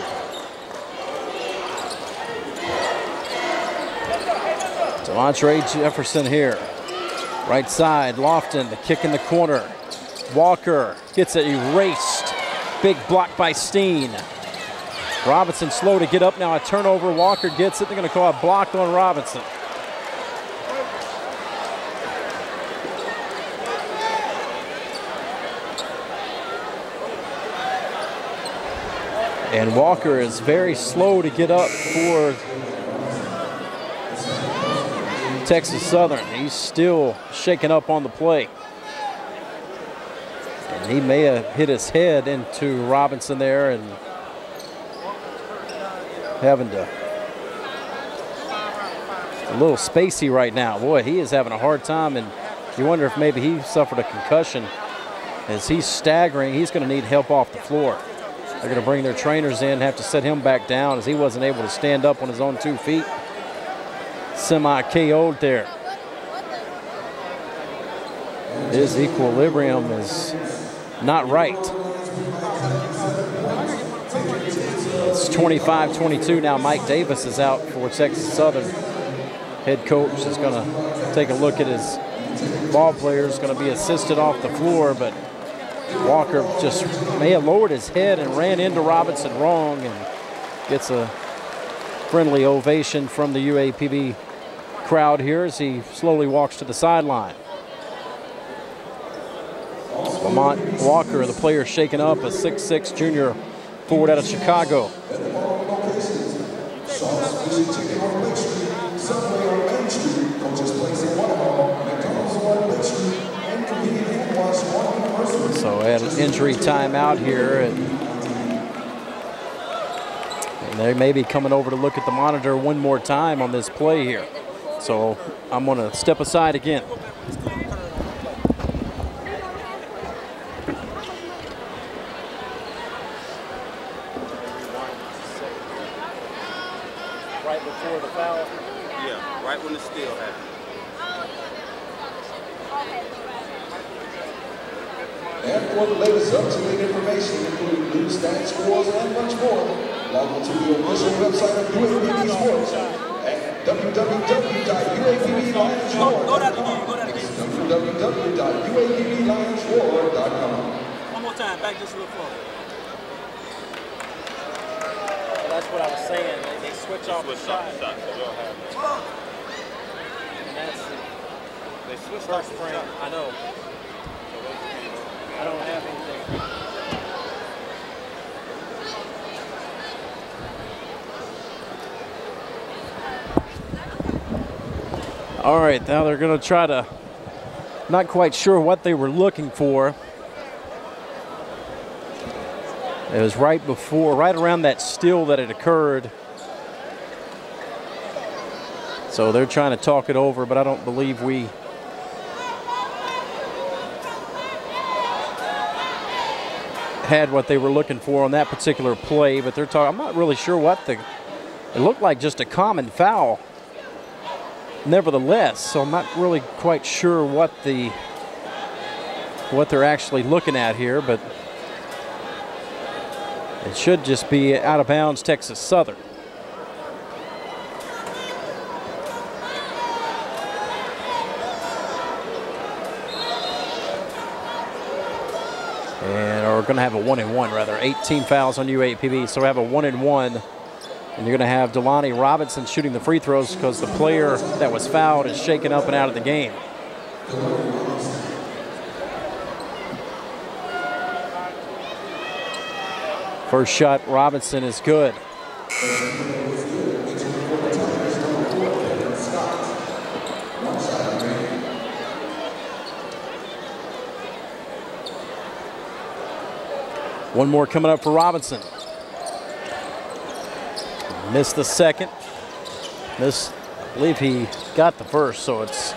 Demontre Jefferson here. Right side, Lofton, the kick in the corner. Walker gets it erased. Big block by Steen. Robinson slow to get up now, a turnover. Walker gets it, they're gonna call a block on Robinson. And Walker is very slow to get up for Texas Southern. He's still shaking up on the play. And he may have hit his head into Robinson there and having to, a little spacey right now. Boy, he is having a hard time, and you wonder if maybe he suffered a concussion. As he's staggering, he's going to need help off the floor. They're going to bring their trainers in, have to set him back down as he wasn't able to stand up on his own two feet. Semi-K O'd there. His equilibrium is not right. It's twenty-five twenty-two now. Mike Davis is out for Texas Southern. Head coach is going to take a look at his ball players, going to be assisted off the floor, but Walker just may have lowered his head and ran into Robinson wrong and gets a friendly ovation from the U A P B crowd here as he slowly walks to the sideline. Lamont Walker, the player shaken up, a six six junior forward out of Chicago. So had an injury timeout here, and, and they may be coming over to look at the monitor one more time on this play here. So I'm going to step aside again. Right before the foul? Yeah, right when the steal happened. And for the latest up-to-date information, including news, stats, scores, and much more, log on to the official website of U A P B Sports at w w w dot u a p b lions roar dot com. w w w dot u a p b lions roar dot com. One more time, back just a little further. Well, that's what I was saying. They, they switch off the shot. shot so they'll have it. And that's the They switched first off the frame. shot. I know. I don't have anything. All right, now they're going to try to, not quite sure what they were looking for. It was right before, right around that steal that had occurred. So they're trying to talk it over, but I don't believe we had what they were looking for on that particular play. But they're talking, I'm not really sure what the, it looked like just a common foul nevertheless, so I'm not really quite sure what the, what they're actually looking at here, but it should just be out of bounds Texas Southern. And we're going to have a one and one, rather. eighteen fouls on U A P B, so we have a one and one. And you're going to have Delani Robinson shooting the free throws because the player that was fouled is shaken up and out of the game. First shot, Robinson, is good. One more coming up for Robinson. Missed the second. Missed, I believe he got the first, so it's,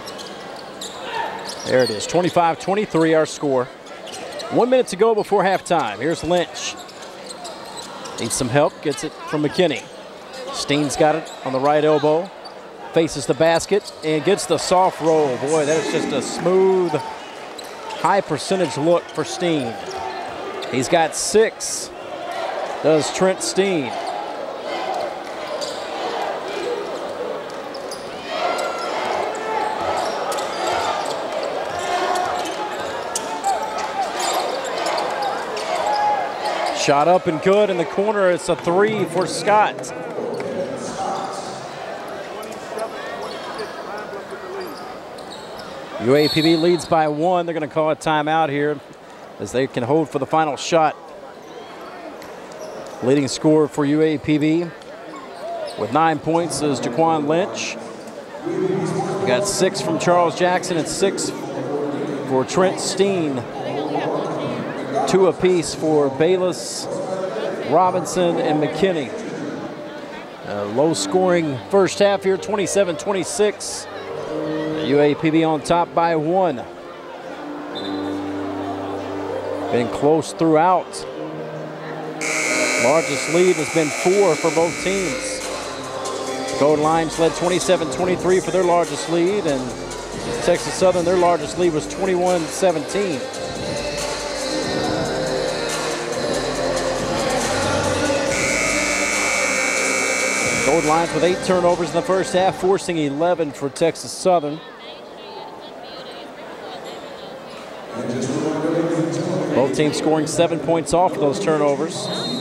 there it is, twenty-five twenty-three our score. One minute to go before halftime. Here's Lynch. Needs some help, gets it from McKinney. Steen's got it on the right elbow. Faces the basket and gets the soft roll. Boy, that's just a smooth, high percentage look for Steen. He's got six, does Trent Steen. Shot up and good in the corner. It's a three for Scott. U A P B leads by one. They're going to call a timeout here as they can hold for the final shot. Leading scorer for U A P B with nine points is Jaquan Lynch. We got six from Charles Jackson and six for Trent Steen. Two apiece for Bayless, Robinson, and McKinney. A low-scoring first half here, twenty-seven twenty-six. U A P B on top by one. Been close throughout. Largest lead has been four for both teams. Gold Lions led twenty-seven twenty-three for their largest lead, and Texas Southern, their largest lead was twenty-one seventeen. Gold Lions with eight turnovers in the first half, forcing eleven for Texas Southern. Both teams scoring seven points off of those turnovers.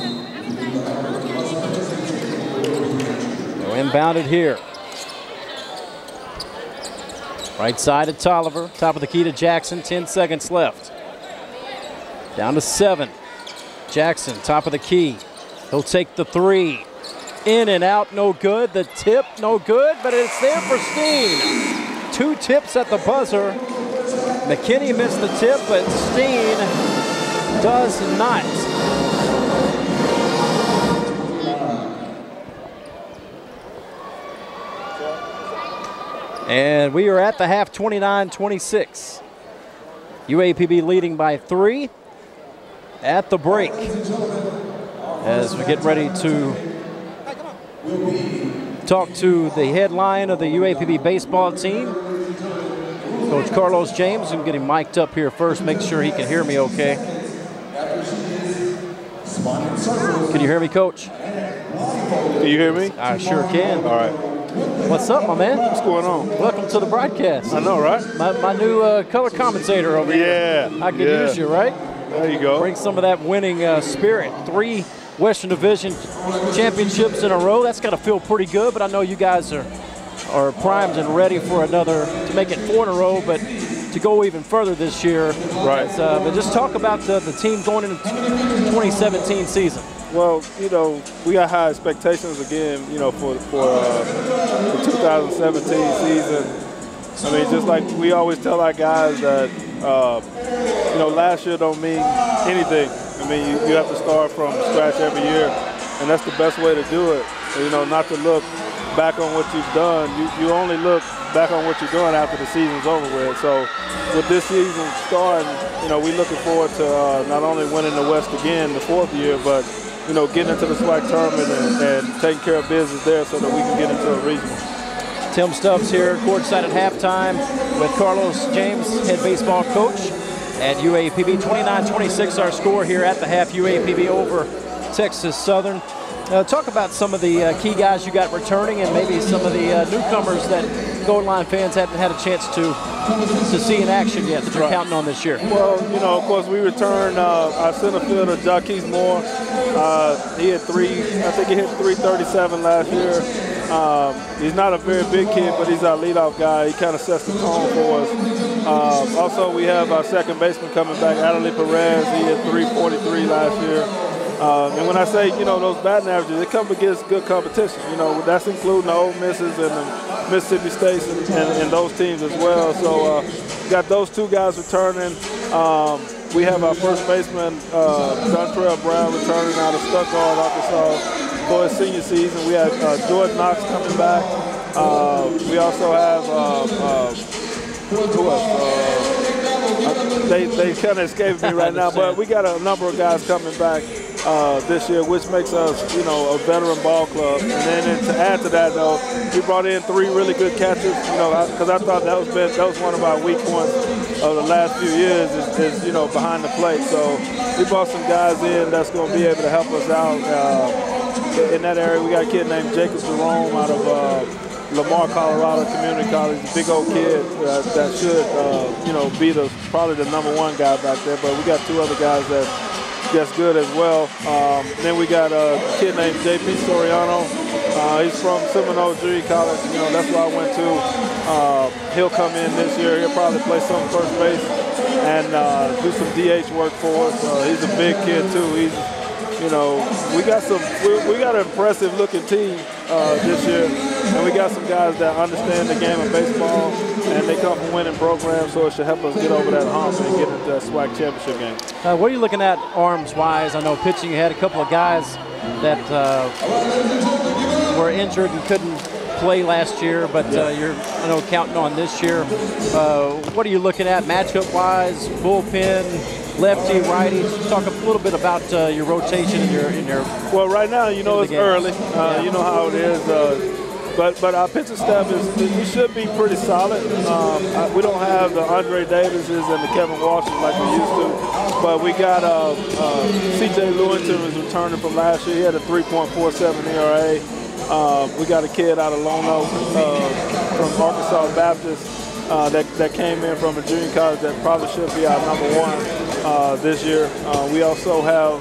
So inbounded here. Right side to Tolliver, top of the key to Jackson, ten seconds left. Down to seven. Jackson, top of the key. He'll take the three. In and out, no good. The tip, no good, but it's there for Steen. Two tips at the buzzer. McKinney missed the tip, but Steen does not. And we are at the half, twenty-nine twenty-six. U A P B leading by three at the break as we get ready to talk to the headline of the U A P B baseball team, Coach Carlos James. I'm getting mic'd up here first, make sure he can hear me okay. Can you hear me, Coach? Can you hear me? I sure can. All right. What's up, my man? What's going on? Welcome to the broadcast. I know, right? My, my new uh, color commentator over yeah, here. I could yeah. use you, right? There you go. Bring some of that winning uh, spirit. Three Western Division championships in a row. That's got to feel pretty good, but I know you guys are are primed and ready for another, to make it four in a row, but to go even further this year. Right. Uh, but just talk about the, the team going into twenty seventeen season. Well, you know, we got high expectations again, you know, for, for uh, the two thousand seventeen season. I mean, just like we always tell our guys that, uh, you know, last year don't mean anything. I mean, you, you have to start from scratch every year, and that's the best way to do it. You know, not to look back on what you've done. You, you only look back on what you're doing after the season's over with. So with this season starting, you know, we're looking forward to uh, not only winning the West again the fourth year, but, you know, getting into the SWAC tournament and, and taking care of business there so that we can get into a regional. Tim Stubbs here, courtside at halftime with Carlos James, head baseball coach at U A P B. twenty-nine twenty-six our score here at the half, U A P B over Texas Southern. Uh, talk about some of the uh, key guys you got returning and maybe some of the uh, newcomers that Gold Line fans haven't had a chance to to see in action yet that you're right. counting on this year. Well, you know, of course, we returned uh, our center fielder, Jaquez Moore. Uh, he had three, I think he hit three thirty-seven last year. Um, he's not a very big kid, but he's our leadoff guy. He kind of sets the tone for us. Um, also, we have our second baseman coming back, Adelaide Perez. He hit three forty-three last year. Um, and when I say, you know, those batting averages, it comes against good competition. You know, that's including the Ole Misses and the Mississippi States and, and, and those teams as well. So uh, got those two guys returning. Um, we have our first baseman, uh, Dontrell Brown, returning out of Stuttgart, Arkansas for his senior season. We have uh, Jordan Knox coming back. Uh, we also have uh, uh, who else? Uh, they they kind of escaped me right now, but we got a number of guys coming back. uh, this year, which makes us, you know, a veteran ball club. And then and to add to that, though, we brought in three really good catchers, you know, because I, I thought that was been, that was one of our weak points of the last few years is, is, you know, behind the plate. So we brought some guys in that's going to be able to help us out uh, in that area. We got a kid named Jacob Jerome out of uh, Lamar, Colorado Community College, a big old kid uh, that should, uh, you know, be the probably the number one guy back there. But we got two other guys that that's good as well. Um, then we got a kid named J P Soriano. Uh, he's from Seminole Junior College. You know, that's where I went to. Uh, he'll come in this year. He'll probably play some first base and uh, do some D H work for us. Uh, he's a big kid too. He's You know, we got some. We, we got an impressive-looking team uh, this year, and we got some guys that understand the game of baseball, and they come from winning programs, so it should help us get over that hump and get into that SWAC championship game. Uh, what are you looking at arms-wise? I know pitching. You had a couple of guys that uh, were injured and couldn't play last year, but uh, you're, I know, counting on this year. Uh, what are you looking at matchup-wise, bullpen? Lefty, righty. Talk a little bit about uh, your rotation in your in your. Well, right now, you know, it's game. early. Uh, Yeah. You know how it is. Uh, but but our pitching staff is we should be pretty solid. Um, I, we don't have the Andre Davises and the Kevin Walshes like we used to, but we got uh, uh, C J Lewington was returning from last year. He had a three point four seven E R A. Uh, we got a kid out of Lone Oak uh, from Arkansas Baptist. Uh, that, that came in from a junior college that probably should be our number one uh, this year. Uh, we also have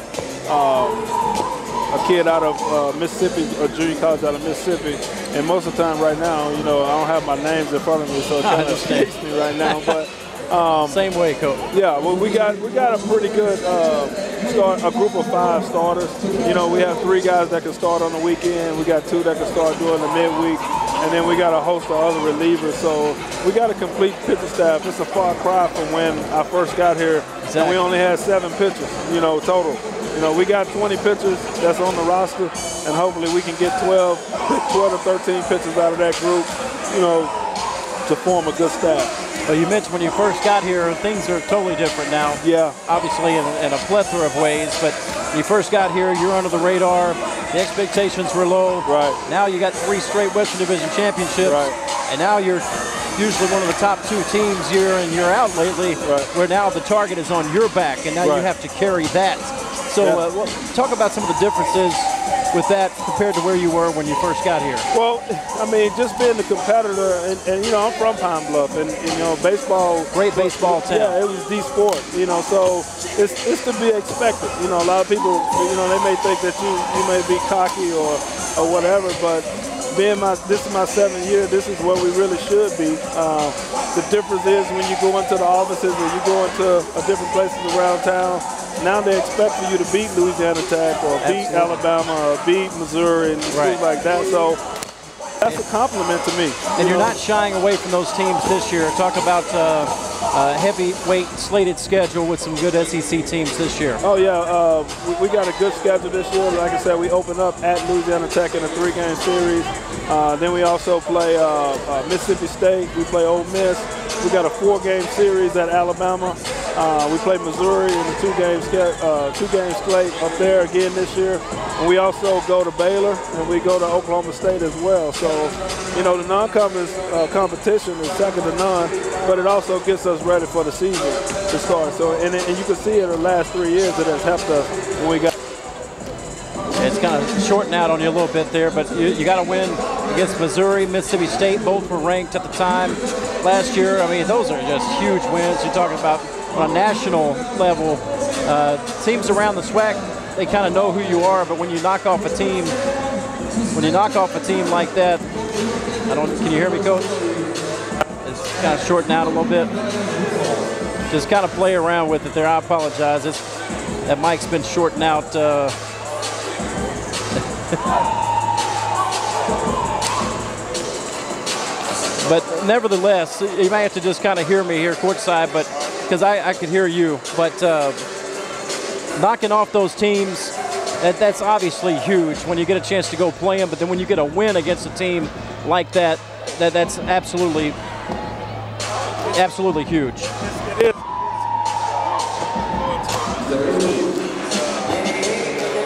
uh, a kid out of uh, Mississippi, a junior college out of Mississippi. And most of the time right now, you know, I don't have my names in front of me, so it kind of escapes me right now. But um, Same way, Coach. yeah, well, we got we got a pretty good uh, start, a group of five starters. You know, we have three guys that can start on the weekend. We got two that can start during the midweek. And then we got a host of other relievers. So we got a complete pitcher staff. It's a far cry from when I first got here. Exactly. And we only had seven pitchers, you know, total. You know, we got twenty pitchers that's on the roster, and hopefully we can get twelve, twelve or thirteen pitchers out of that group, you know, to form a good staff. Well, you mentioned when you first got here, things are totally different now. Yeah. Obviously in, in a plethora of ways, but when you first got here, you're under the radar. The expectations were low. Right. Now you got three straight Western Division championships. Right. And now you're usually one of the top two teams year in, year out lately, Right. where now the target is on your back, and now you Right. have to carry that. So Yeah. uh, well, talk about some of the differences with that compared to where you were when you first got here. Well, I mean, just being the competitor, and, and you know, I'm from Pine Bluff, and, and you know, baseball. Great baseball town. Yeah, it was the sport, you know, so it's it's to be expected. You know, a lot of people, you know, they may think that you you may be cocky or or whatever, but being my this is my seventh year, this is where we really should be. Uh, the difference is when you go into the offices or you go into a different places around town. Now they expect for you to beat Louisiana Tech or beat Absolutely. Alabama or beat Missouri and Right. things like that. So that's a compliment to me. And you you're know? not shying away from those teams this year. Talk about uh, a heavyweight slated schedule with some good S E C teams this year. Oh, yeah. Uh, we, we got a good schedule this year. Like I said, we open up at Louisiana Tech in a three-game series. Uh, then we also play uh, uh, Mississippi State. We play Ole Miss. We got a four-game series at Alabama. Uh, we play Missouri in a two-game uh, two-game slate up there again this year. And we also go to Baylor, and we go to Oklahoma State as well. So, you know, the non-conference uh, competition is second to none, but it also gets us ready for the season to start. So, and, and you can see in the last three years it has helped us when we got. It's kind of shorting out on you a little bit there, but you, you got to win against Missouri, Mississippi State. Both were ranked at the time last year. I mean, those are just huge wins. You're talking about on a national level. Uh, teams around the SWAC, they kind of know who you are, but when you knock off a team, when you knock off a team like that, I don't. Can you hear me, Coach? It's kind of shorting out a little bit. Just kind of play around with it there. I apologize. It's, that mic's been shorting out. Uh, But nevertheless, you might have to just kind of hear me here courtside, but because I, I could hear you. But uh, knocking off those teams, that, that's obviously huge when you get a chance to go play them. But then when you get a win against a team like that, that that's absolutely, absolutely huge. It is.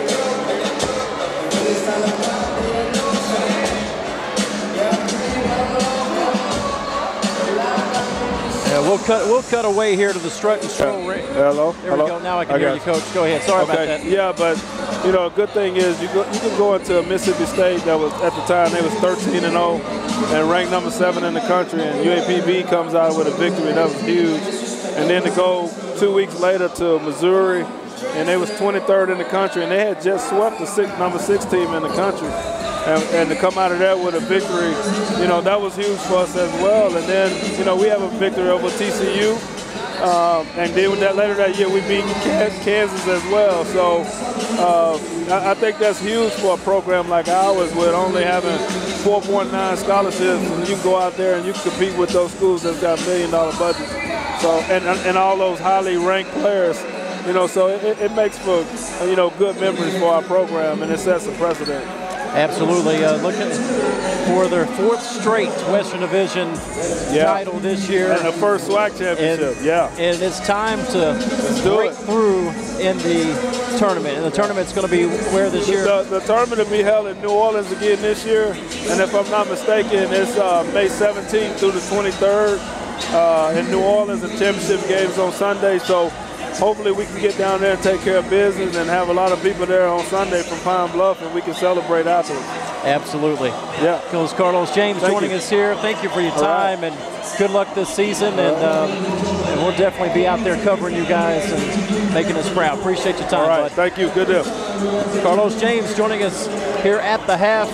cut. We'll cut away here to the strut and stroll. Yeah. Hello. There Hello? we go. Now I can I hear got you, Coach. Go ahead. Sorry okay. about that. Yeah, but you know, a good thing is you go, you can go into Mississippi State that was at the time they was thirteen and oh and ranked number seven in the country, and U A P B comes out with a victory that was huge. And then to go two weeks later to Missouri, and they was twenty-third in the country, and they had just swept the six, number six team in the country. And, and to come out of that with a victory, you know, that was huge for us as well. And then, you know, we have a victory over T C U. Um, and then with that, later that year, we beat Kansas as well. So uh, I, I think that's huge for a program like ours with only having four point nine scholarships. And you can go out there and you can compete with those schools that's got million dollar budgets. So, and, and all those highly ranked players. You know, so it, it makes for, you know, good memories for our program, and it sets a precedent. Absolutely. Uh, looking for their fourth straight Western Division yeah. title this year. And the first SWAC championship, and, yeah. And it's time to break it. through in the tournament. And the tournament's going to be where this year? The, the tournament will be held in New Orleans again this year. And if I'm not mistaken, it's uh, May seventeenth through the twenty-third uh, in New Orleans, and championship games on Sunday. So hopefully we can get down there and take care of business and have a lot of people there on Sunday from Pine Bluff, and we can celebrate afterwards. Absolutely. Yeah. Coach Carlos James Thank joining you. us here. Thank you for your time, right. and good luck this season. And, um, and we'll definitely be out there covering you guys and making us proud. Appreciate your time, All right. bud. Thank you. Good deal. Carlos James joining us here at the half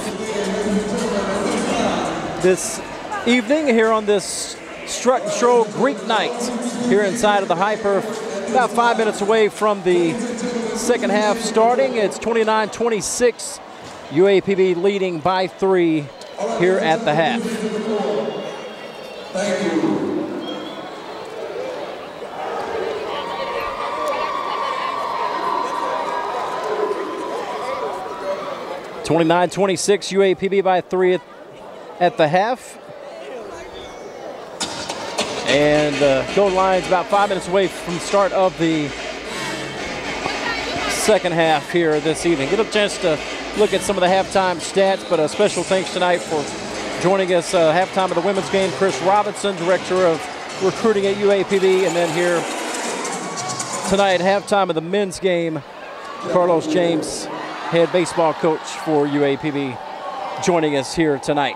this evening here on this Strut and Stroll Greek night here inside of the Hyper. About five minutes away from the second half starting. It's twenty-nine twenty-six. U A P B leading by three here at the half. Thank you. twenty-nine twenty-six, U A P B by three at, at the half. And uh, goal line's about five minutes away from the start of the second half here this evening. Get a chance to look at some of the halftime stats, but a special thanks tonight for joining us uh, halftime of the women's game, Chris Robinson, Director of Recruiting at U A P B, and then here tonight, halftime of the men's game, Carlos James, head baseball coach for U A P B, joining us here tonight.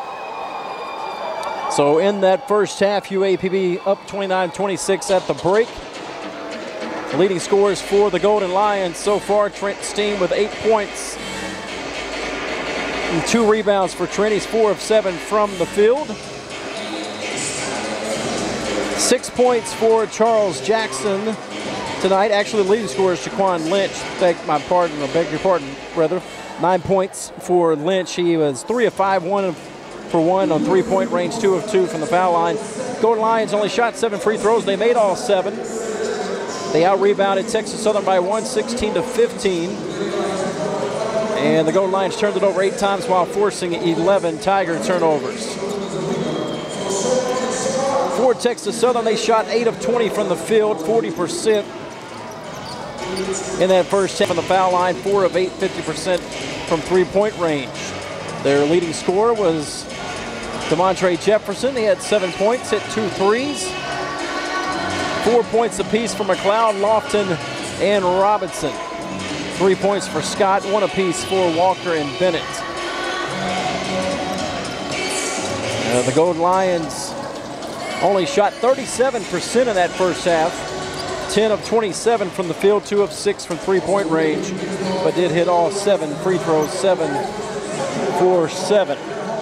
So in that first half, U A P B up twenty-nine twenty-six at the break. Leading scores for the Golden Lions so far, Trent Steen with eight points. And two rebounds for Trent. He's four of seven from the field. Six points for Charles Jackson tonight. Actually, the leading scorer is Shaquan Lynch. Beg my pardon, or beg your pardon, brother. Nine points for Lynch. He was three of five, one of for one on three-point range, two of two from the foul line. Golden Lions only shot seven free throws. They made all seven. They out-rebounded Texas Southern by one, sixteen to fifteen. And the Golden Lions turned it over eight times while forcing eleven Tiger turnovers. For Texas Southern, they shot eight of twenty from the field, forty percent in that first half on the foul line, four of eight, fifty percent from three-point range. Their leading scorer was DeMontre Jefferson. He had seven points, hit two threes. Four points apiece for McLeod, Lofton, and Robinson. Three points for Scott, one apiece for Walker and Bennett. Uh, the Golden Lions only shot thirty-seven percent in that first half. ten of twenty-seven from the field, two of six from three-point range, but did hit all seven free throws, seven for seven.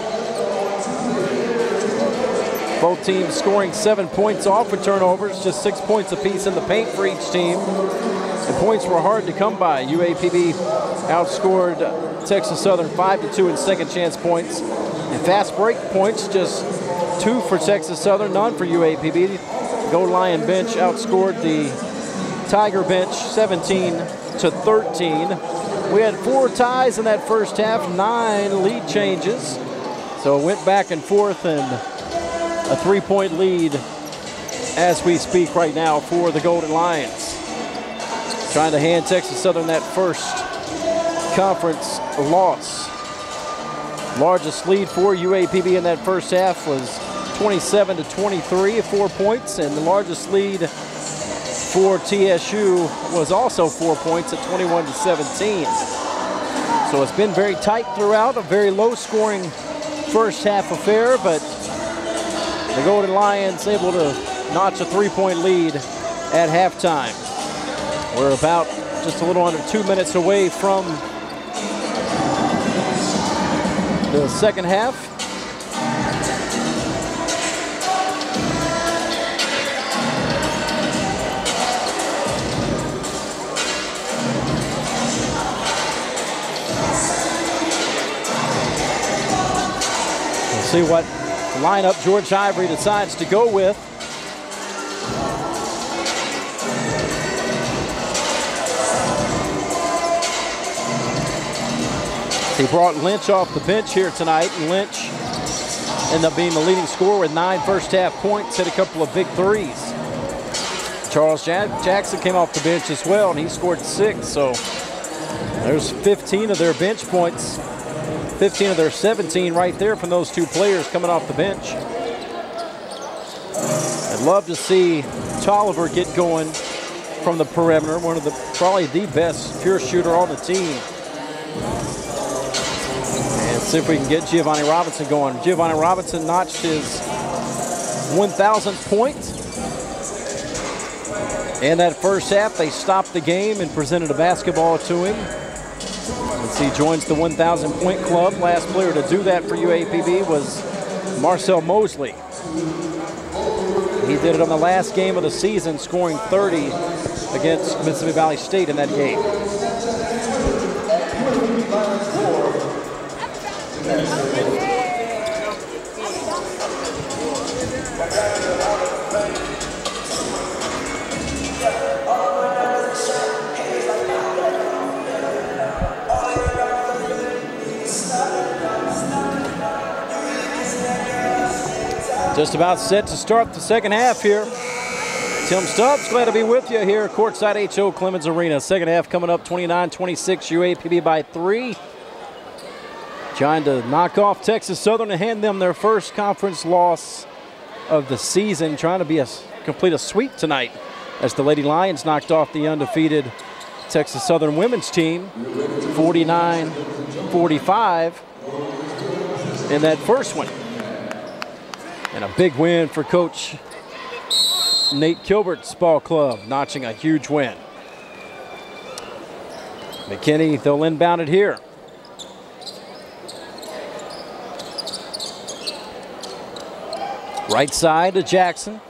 Both teams scoring seven points off with turnovers, just six points apiece in the paint for each team. And points were hard to come by. U A P B outscored Texas Southern five to two in second chance points. And fast break points, just two for Texas Southern, none for U A P B. The Gold Lion bench outscored the Tiger bench seventeen to thirteen. We had four ties in that first half, nine lead changes. So it went back and forth, and a three-point lead as we speak right now for the Golden Lions. Trying to hand Texas Southern that first conference loss. Largest lead for U A P B in that first half was twenty-seven to twenty-three, four points, and the largest lead for T S U was also four points at twenty-one to seventeen. So it's been very tight throughout, a very low-scoring first half affair, but the Golden Lions able to notch a three-point lead at halftime. We're about just a little under two minutes away from the second half. We'll see what lineup George Ivory decides to go with. He brought Lynch off the bench here tonight, and Lynch ended up being the leading scorer with nine first half points, hit a couple of big threes. Charles Jackson came off the bench as well, and he scored six, so there's fifteen of their bench points, fifteen of their seventeen right there from those two players coming off the bench. I'd love to see Tolliver get going from the perimeter, one of the, probably the best pure shooter on the team. See if we can get Giovanni Robinson going. Giovanni Robinson notched his one thousandth point. In that first half, they stopped the game and presented a basketball to him. Let's see, joins the one thousand point club. Last player to do that for U A P B was Marcel Mosley. He did it on the last game of the season, scoring thirty against Mississippi Valley State in that game. Just about set to start the second half here. Tim Stubbs, glad to be with you here, courtside H O Clemens Arena. Second half coming up, twenty-nine twenty-six, U A P B by three. Trying to knock off Texas Southern and hand them their first conference loss of the season. Trying to be a, complete a sweep tonight as the Lady Lions knocked off the undefeated Texas Southern women's team, forty-nine forty-five in that first one. And a big win for Coach Nate Kilbert's ball club, notching a huge win. McKinney, they'll inbound it here. Right side to Jackson.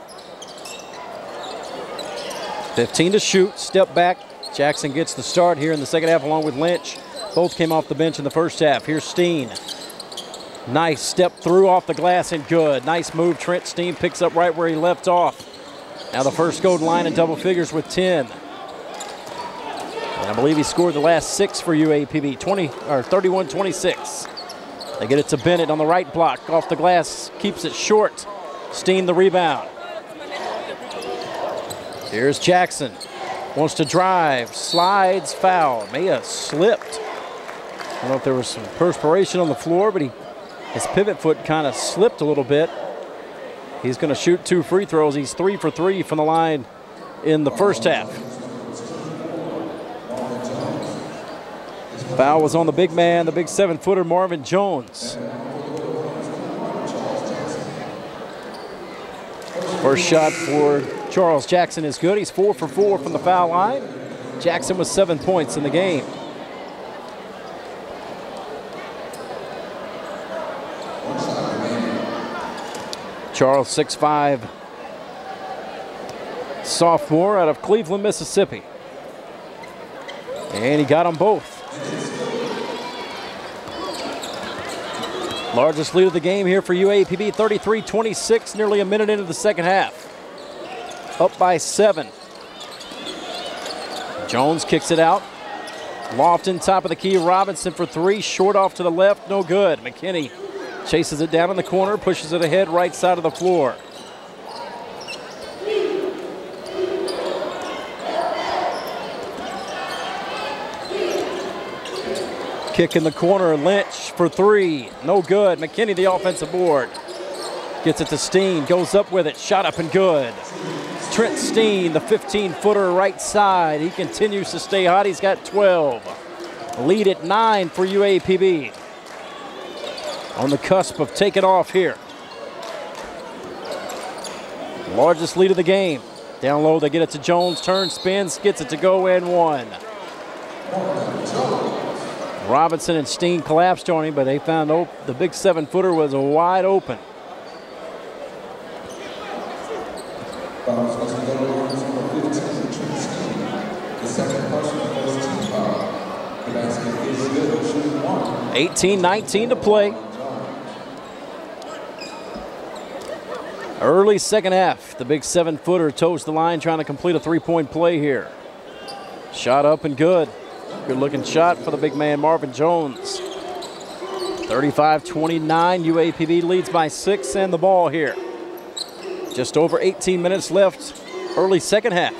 fifteen to shoot, step back. Jackson gets the start here in the second half along with Lynch. Both came off the bench in the first half. Here's Steen. Nice step through off the glass and good. Nice move. Trent Steen picks up right where he left off. Now the first Golden Line in double figures with ten. And I believe he scored the last six for U A P B, twenty or thirty-one twenty-six. They get it to Bennett on the right block. Off the glass, keeps it short. Steen the rebound. Here's Jackson. Wants to drive, slides, foul. May have slipped. I don't know if there was some perspiration on the floor, but he his pivot foot kind of slipped a little bit. He's going to shoot two free throws. He's three for three from the line in the first half. Foul was on the big man, the big seven-footer Marvin Jones. First shot for Charles Jackson is good. He's four for four from the foul line. Jackson with seven points in the game. Charles, six five, sophomore out of Cleveland, Mississippi. And he got them both. Largest lead of the game here for U A P B, thirty-three twenty-six, nearly a minute into the second half. Up by seven. Jones kicks it out. Lofton, top of the key. Robinson for three, short off to the left, no good. McKinney chases it down in the corner, pushes it ahead, right side of the floor. Kick in the corner, Lynch for three, no good. McKinney the offensive board. Gets it to Steen, goes up with it, shot up and good. Trent Steen, the fifteen-footer right side. He continues to stay hot. He's got twelve. Lead at nine for U A P B. On the cusp of taking off here. Largest lead of the game. Down low, they get it to Jones. Turns, spins, gets it to go and one. Robinson and Steen collapsed on him, but they found the big seven-footer was wide open. eighteen nineteen to play. Early second half. The big seven-footer toes the line trying to complete a three-point play here. Shot up and good. Good-looking shot for the big man, Marvin Jones. thirty-five twenty-nine. U A P B leads by six and the ball here. Just over eighteen minutes left. Early second half.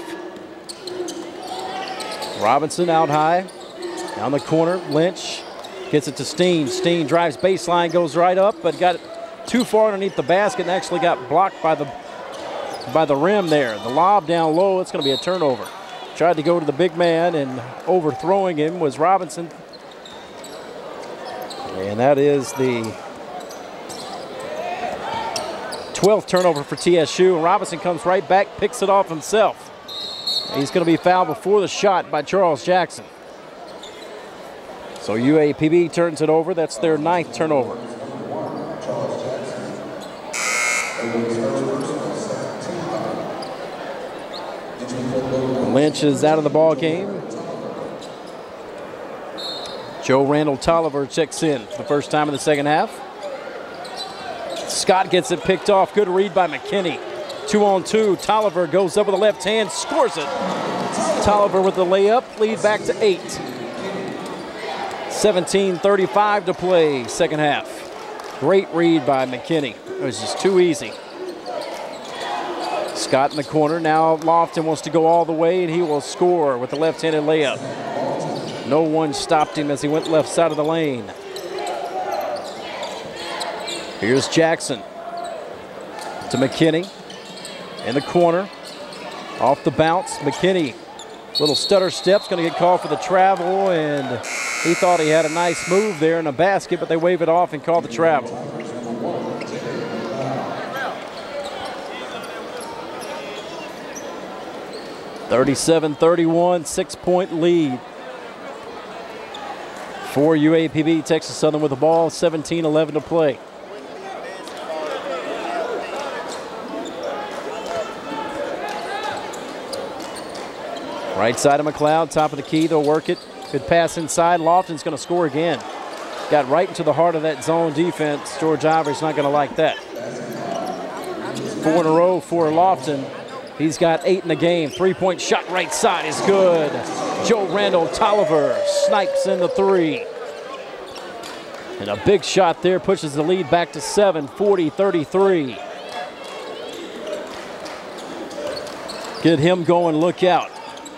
Robinson out high. Down the corner. Lynch gets it to Steen. Steen drives baseline, goes right up, but got it too far underneath the basket and actually got blocked by the by the rim there. The lob down low, it's going to be a turnover. Tried to go to the big man, and overthrowing him was Robinson. And that is the twelfth turnover for T S U. And Robinson comes right back, picks it off himself. He's going to be fouled before the shot by Charles Jackson. So U A P B turns it over. That's their ninth turnover. Lynch is out of the ball game. Joe Randall Tolliver checks in for the first time in the second half. Scott gets it picked off. Good read by McKinney. Two on two. Tolliver goes up with the left hand, scores it. Tolliver with the layup, lead back to eight. seventeen thirty-five to play, second half. Great read by McKinney. It was just too easy. Scott in the corner. Now Lofton wants to go all the way, and he will score with the left-handed layup. No one stopped him as he went left side of the lane. Here's Jackson to McKinney in the corner. Off the bounce, McKinney. Little stutter step's going to get called for the travel, and he thought he had a nice move there in a basket, but they wave it off and call the travel. thirty-seven thirty-one, six-point lead for U A P B. Texas Southern with the ball, seventeen eleven to play. Right side of McLeod, top of the key, they'll work it. Good pass inside, Lofton's going to score again. Got right into the heart of that zone defense. George Ivory's not going to like that. Four in a row for Lofton. He's got eight in the game. Three-point shot right side is good. Joe Randall Tolliver snipes in the three. And a big shot there pushes the lead back to seven, forty thirty-three. Get him going, look out.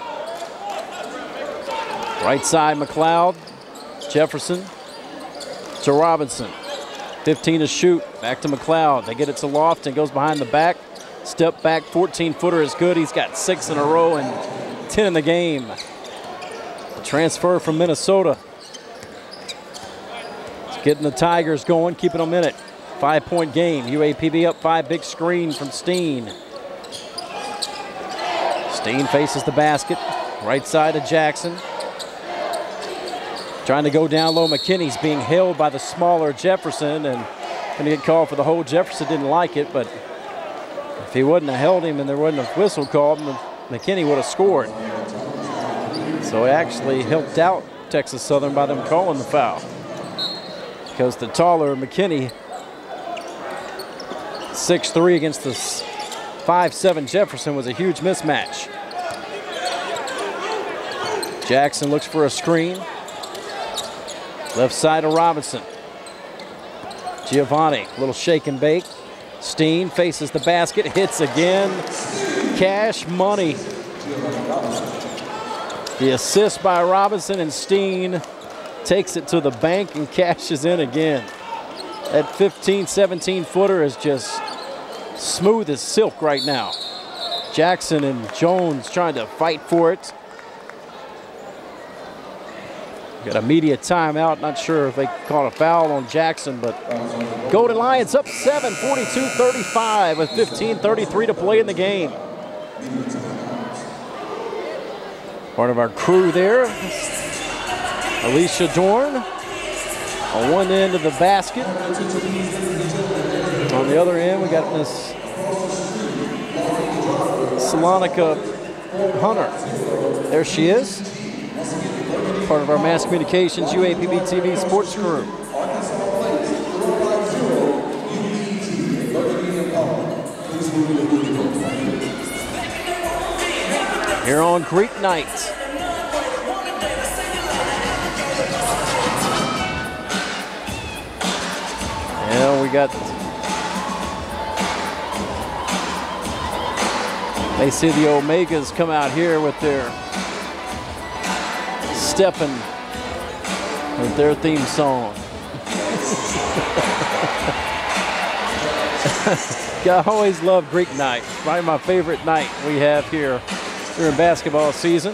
Right side, McLeod. Jefferson to Robinson. fifteen to shoot. Back to McLeod. They get it to Lofton. Goes behind the back. Step back. fourteen-footer is good. He's got six in a row and ten in the game. A transfer from Minnesota. It's getting the Tigers going, keeping them in it. Five-point game. U A P B up five. Big screen from Steen. Steen faces the basket. Right side of Jackson. Trying to go down low. McKinney's being held by the smaller Jefferson, and going to get called for the hold. Jefferson didn't like it, but if he wouldn't have held him and there wasn't a whistle called, McKinney would have scored. So it actually helped out Texas Southern by them calling the foul, because the taller McKinney, six three against the five seven Jefferson, was a huge mismatch. Jackson looks for a screen. Left side of Robinson. Giovanni, little shake and bake. Steen faces the basket, hits again. Cash money. The assist by Robinson, and Steen takes it to the bank and cashes in again. That fifteen, seventeen footer is just smooth as silk right now. Jackson and Jones trying to fight for it. Got a media timeout. Not sure if they caught a foul on Jackson, but Golden Lions up seven, forty-two thirty-five with fifteen thirty-three to play in the game. Part of our crew there, Alicia Dorn on one end of the basket. On the other end, we got Miss Salonica Hunter. There she is. Part of our mass communications U A P B T V sports crew. Here on Greek night. Yeah, we got. They see the Omegas come out here with their stepping with their theme song. I always love Greek night. Probably my favorite night we have here during basketball season.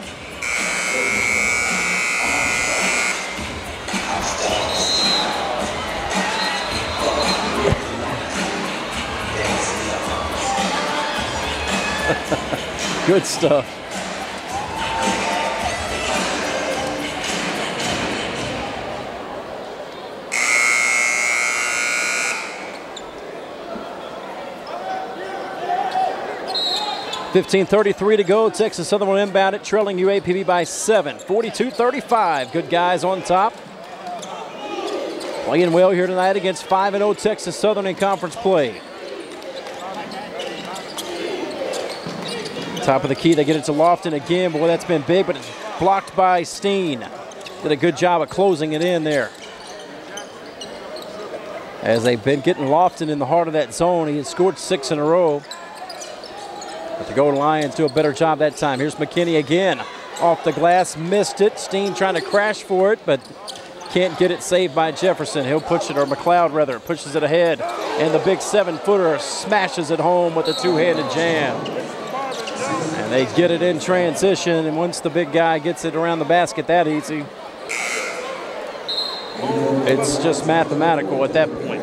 Good stuff. fifteen thirty-three to go. Texas Southern will inbound it, trailing U A P B by seven. forty-two thirty-five. Good guys on top. Playing well here tonight against five and oh Texas Southern in conference play. Top of the key, they get it to Lofton again. Boy, that's been big, but it's blocked by Steen. Did a good job of closing it in there. As they've been getting Lofton in the heart of that zone, he has scored six in a row. But the Golden Lions do a better job that time. Here's McKinney again. Off the glass, missed it. Steen trying to crash for it, but can't get it saved by Jefferson. He'll push it, or McLeod rather, pushes it ahead. And the big seven-footer smashes it home with a two-handed jam. And they get it in transition, and once the big guy gets it around the basket that easy, it's just mathematical at that point.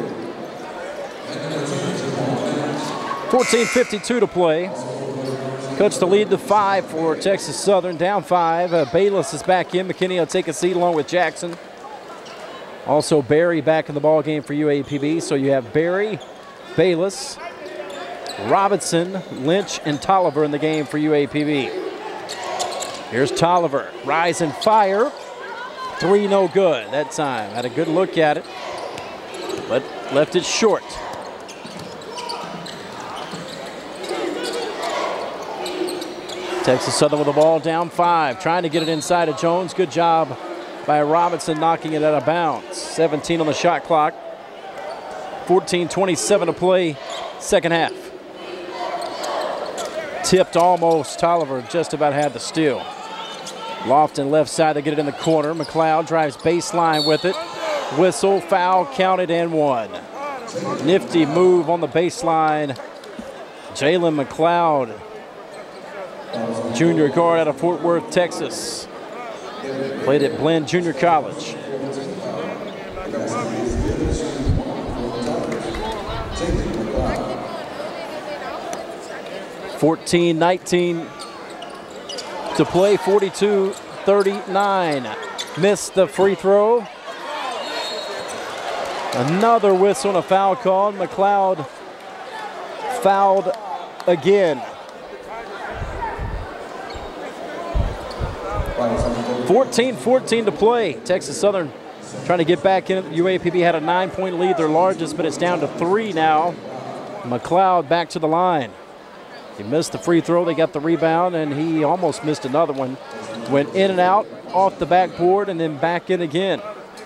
fourteen fifty-two to play. Cuts the lead to five for Texas Southern, down five. Uh, Bayless is back in. McKinney will take a seat along with Jackson. Also Barry back in the ball game for U A P B. So you have Barry, Bayless, Robinson, Lynch, and Tolliver in the game for U A P B. Here's Tolliver, rise and fire. Three no good that time. Had a good look at it, but left it short. Texas Southern with the ball down five, trying to get it inside of Jones. Good job by Robinson knocking it out of bounds. seventeen on the shot clock. fourteen twenty-seven to play, second half. Tipped almost. Tolliver just about had the steal. Lofton left side to get it in the corner. McLeod drives baseline with it. Whistle, foul, counted, and one. Nifty move on the baseline. Jalen McLeod, junior guard out of Fort Worth, Texas. Played at Blinn Junior College. fourteen nineteen to play, forty-two thirty-nine. Missed the free throw. Another whistle and a foul called. McLeod fouled again. fourteen fourteen to play. Texas Southern trying to get back in. U A P B had a nine-point lead, their largest, but it's down to three now. McLeod back to the line. He missed the free throw. They got the rebound, and he almost missed another one. Went in and out, off the backboard, and then back in again.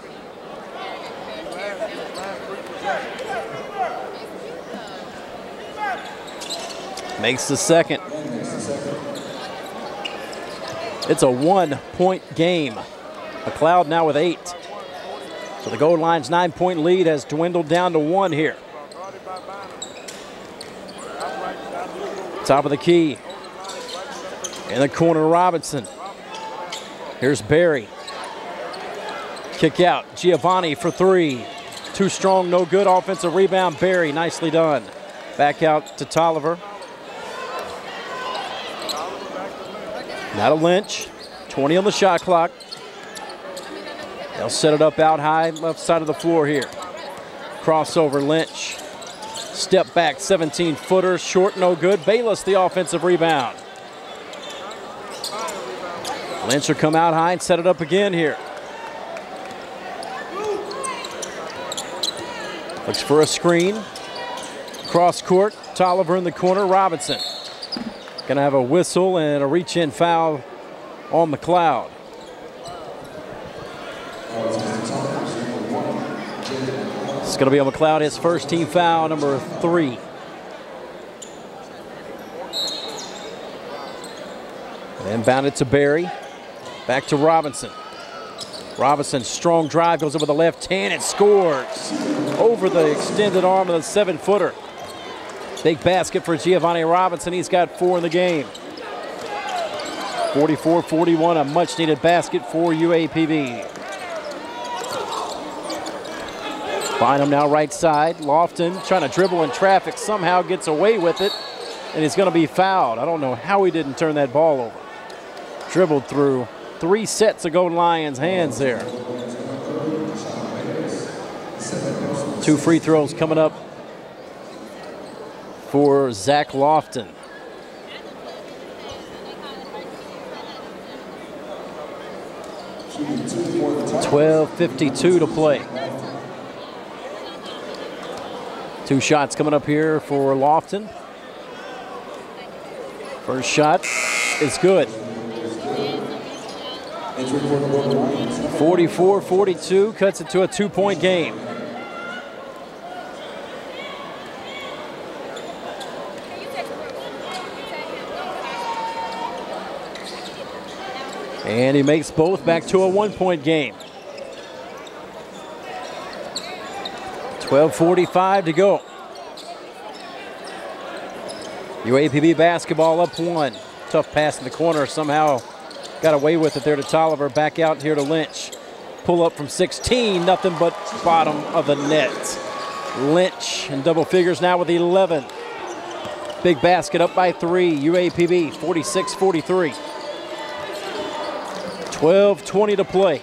Makes the second. It's a one-point game. McLeod now with eight. So the Gold Lions' nine-point lead has dwindled down to one here. Top of the key. In the corner, Robinson. Here's Barry. Kick out. Giovanni for three. Too strong, no good. Offensive rebound. Barry, nicely done. Back out to Tolliver. Now to Lynch. twenty on the shot clock. They'll set it up out high, left side of the floor here. Crossover, Lynch. Step back, seventeen footer, short, no good. Bayless, the offensive rebound. Lynch will come out high and set it up again here. Looks for a screen. Cross court, Tolliver in the corner, Robinson. Gonna have a whistle and a reach-in foul on McLeod. It's gonna be on McLeod, his first team foul, number three. And bounded to Barry. Back to Robinson. Robinson, strong drive, goes over the left hand and scores over the extended arm of the seven-footer. Big basket for Giovanni Robinson. He's got four in the game. forty-four forty-one, a much-needed basket for U A P B. Bynum now right side. Lofton trying to dribble in traffic, somehow gets away with it, and he's going to be fouled. I don't know how he didn't turn that ball over. Dribbled through three sets of Golden Lions' hands there. Two free throws coming up for Zach Lofton. twelve fifty-two to play. Two shots coming up here for Lofton. First shot is good. forty-four forty-two, cuts it to a two-point game. And he makes both, back to a one-point game. twelve forty-five to go. U A P B basketball up one. Tough pass in the corner, somehow got away with it there to Tolliver. Back out here to Lynch. Pull up from sixteen, nothing but bottom of the net. Lynch in double figures now with eleven. Big basket up by three, U A P B forty-six forty-three. twelve twenty to play.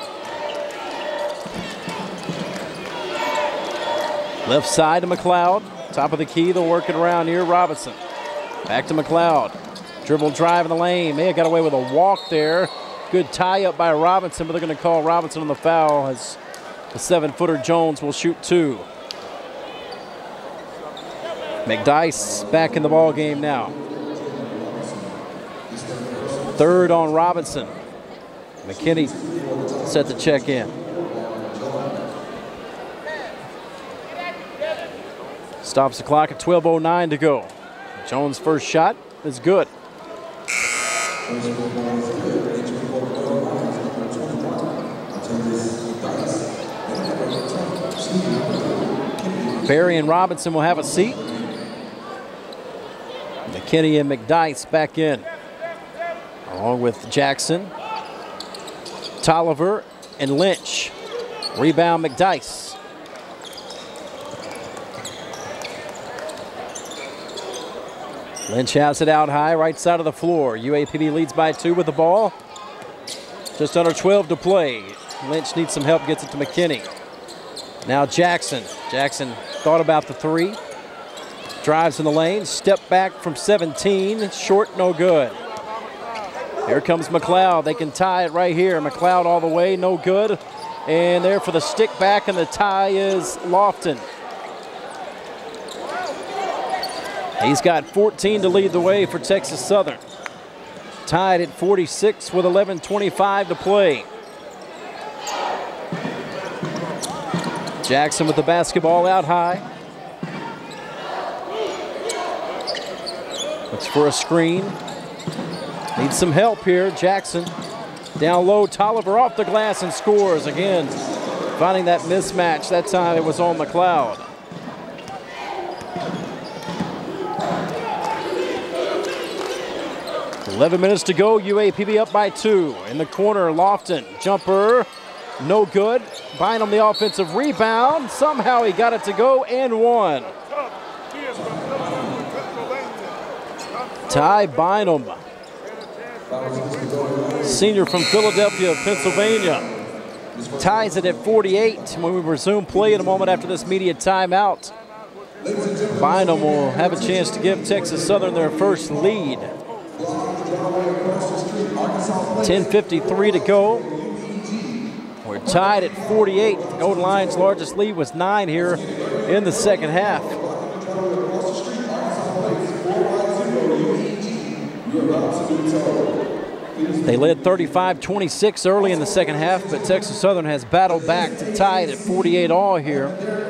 Left side to McLeod. Top of the key, they'll work it around here. Robinson. Back to McLeod. Dribble drive in the lane. May have got away with a walk there. Good tie up by Robinson, but they're going to call Robinson on the foul as the seven-footer Jones will shoot two. McDyess back in the ball game now. Third on Robinson. McKinney set to check in. Stops the clock at twelve oh nine to go. Jones' first shot is good. Barry and Robinson will have a seat. McKinney and McDyess back in, along with Jackson, Tolliver, and Lynch. Rebound McDyess. Lynch has it out high, right side of the floor. U A P B leads by two with the ball. Just under twelve to play. Lynch needs some help, gets it to McKinney. Now Jackson. Jackson thought about the three. Drives in the lane, step back from seventeen. Short, no good. Here comes McLeod. They can tie it right here. McLeod all the way, no good. And there for the stick back, and the tie is Lofton. He's got fourteen to lead the way for Texas Southern. Tied at forty-six with eleven twenty-five to play. Jackson with the basketball out high. Looks for a screen. Needs some help here. Jackson down low. Tolliver off the glass and scores again. Finding that mismatch. That time it was on McLeod. eleven minutes to go. U A P B up by two. In the corner, Lofton. Jumper. No good. Bynum the offensive rebound. Somehow he got it to go and one. Ty Bynum, senior from Philadelphia, Pennsylvania, ties it at forty-eight when we resume play in a moment after this media timeout. Bynum will have a chance to give Texas Southern their first lead. ten fifty-three to go. We're tied at forty-eight. The Golden Lions' largest lead was nine here in the second half. They led thirty-five twenty-six early in the second half, but Texas Southern has battled back to tie it at forty-eight all here.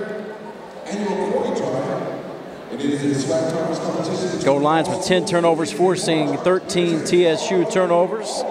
Golden Lions with ten turnovers, forcing thirteen T S U turnovers.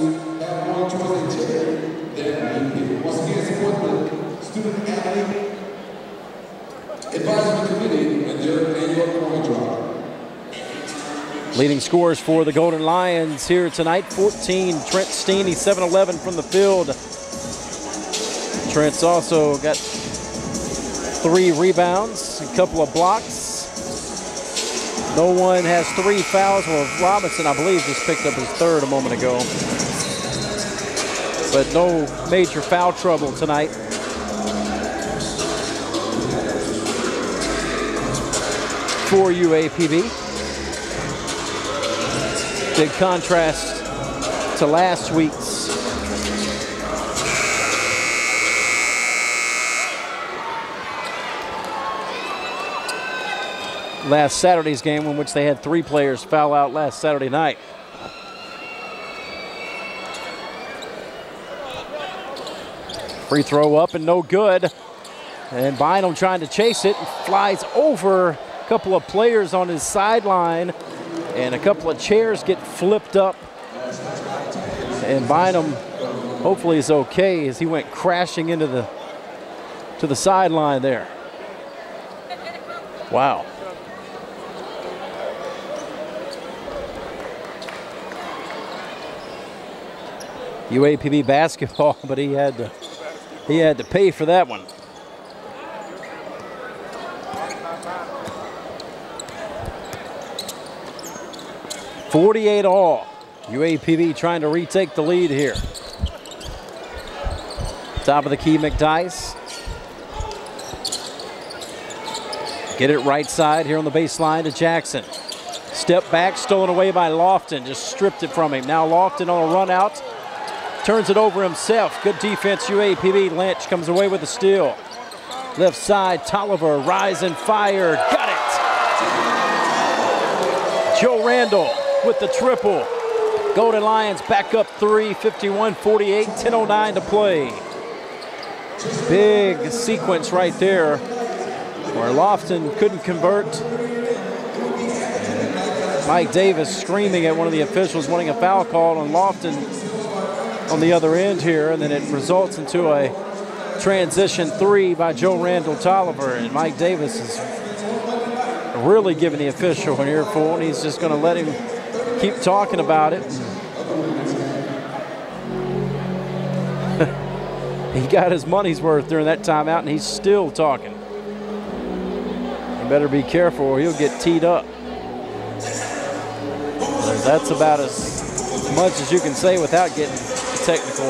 Leading scorers for the Golden Lions here tonight, fourteen, Trent Steen, he's seven eleven from the field. Trent's also got three rebounds, a couple of blocks. No one has three fouls. Well, Robinson, I believe, just picked up his third a moment ago. But no major foul trouble tonight. For U A P B. Big contrast to last week's. Last Saturday's game, in which they had three players foul out last Saturday night. Free throw up and no good. And Bynum trying to chase it and flies over a couple of players on his sideline. And a couple of chairs get flipped up. And Bynum hopefully is okay as he went crashing into the to the sideline there. Wow. U A P B basketball, but he had to he had to pay for that one. forty-eight all. U A P B trying to retake the lead here. Top of the key, McDice. Get it right side here on the baseline to Jackson. Step back, stolen away by Lofton. Just stripped it from him. Now Lofton on a run out. Turns it over himself. Good defense, U A P B. Lynch comes away with the steal. Left side, Tolliver, rise and fire. Got it! Joe Randall with the triple. Golden Lions back up three, fifty-one forty-eight, ten oh nine to play. Big sequence right there where Lofton couldn't convert. Mike Davis screaming at one of the officials wanting a foul call on Lofton on the other end here, and then it results into a transition three by Joe Randall Tolliver, and Mike Davis is really giving the official an earful, and he's just going to let him keep talking about it. He got his money's worth during that timeout, and he's still talking. You better be careful or he'll get teed up. That's about as much as you can say without getting technical.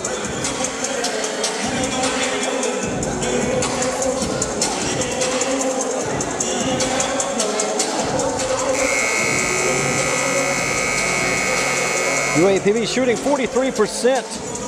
U A P B shooting forty-three percent.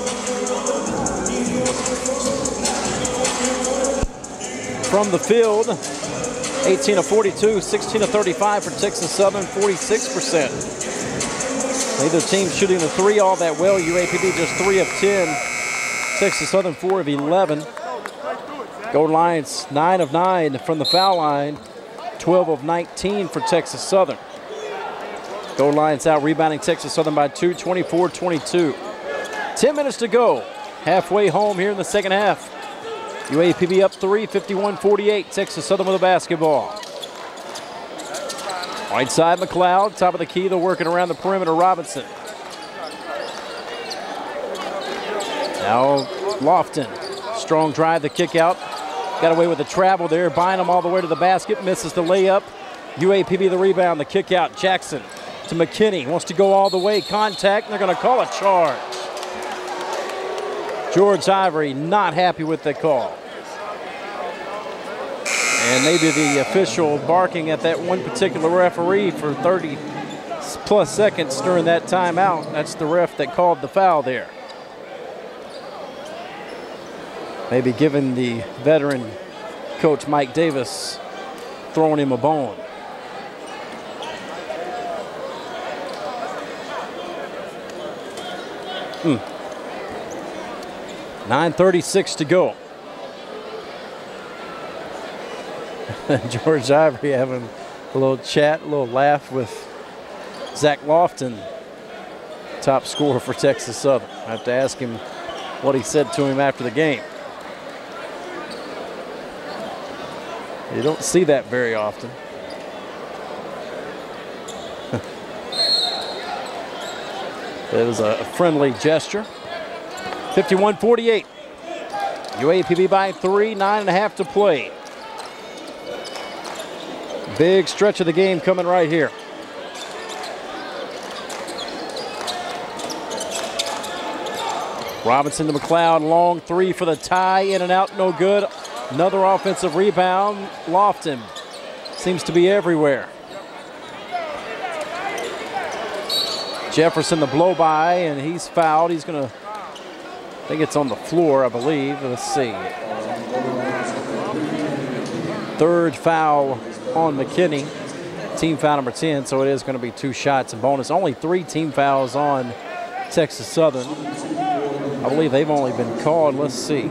From the field, eighteen of forty-two, sixteen of thirty-five for Texas Southern, forty-six percent. Neither team shooting the three all that well. U A P B just three of ten. Texas Southern four of eleven. Golden Lions nine of nine from the foul line, twelve of nineteen for Texas Southern. Golden Lions out rebounding Texas Southern by two, twenty-four twenty-two. ten minutes to go. Halfway home here in the second half. U A P B up three, fifty-one forty-eight. Texas Southern with the basketball. Right side, McLeod, top of the key, they're working around the perimeter, Robinson. Now Lofton, strong drive, the kick out. Got away with the travel there, Bynum all the way to the basket, misses the layup. U A P B the rebound, the kick out, Jackson to McKinney, wants to go all the way, contact, and they're gonna call a charge. George Ivory not happy with the call. And maybe the official barking at that one particular referee for thirty plus seconds during that timeout. That's the ref that called the foul there. Maybe giving the veteran coach Mike Davis, throwing him a bone. Hmm. nine thirty-six to go. George Ivory having a little chat, a little laugh with Zach Lofton, top scorer for Texas Southern. I have to ask him what he said to him after the game. You don't see that very often. It was a friendly gesture. fifty-one forty-eight. U A P B by three, nine and a half to play. Big stretch of the game coming right here. Robinson to McLeod, long three for the tie, in and out, no good. Another offensive rebound. Lofton seems to be everywhere. Jefferson the blow by, and he's fouled. He's gonna, I think it's on the floor, I believe. Let's see. Third foul on McKinney, team foul number ten, so it is going to be two shots and bonus. Only three team fouls on Texas Southern. I believe they've only been called, let's see.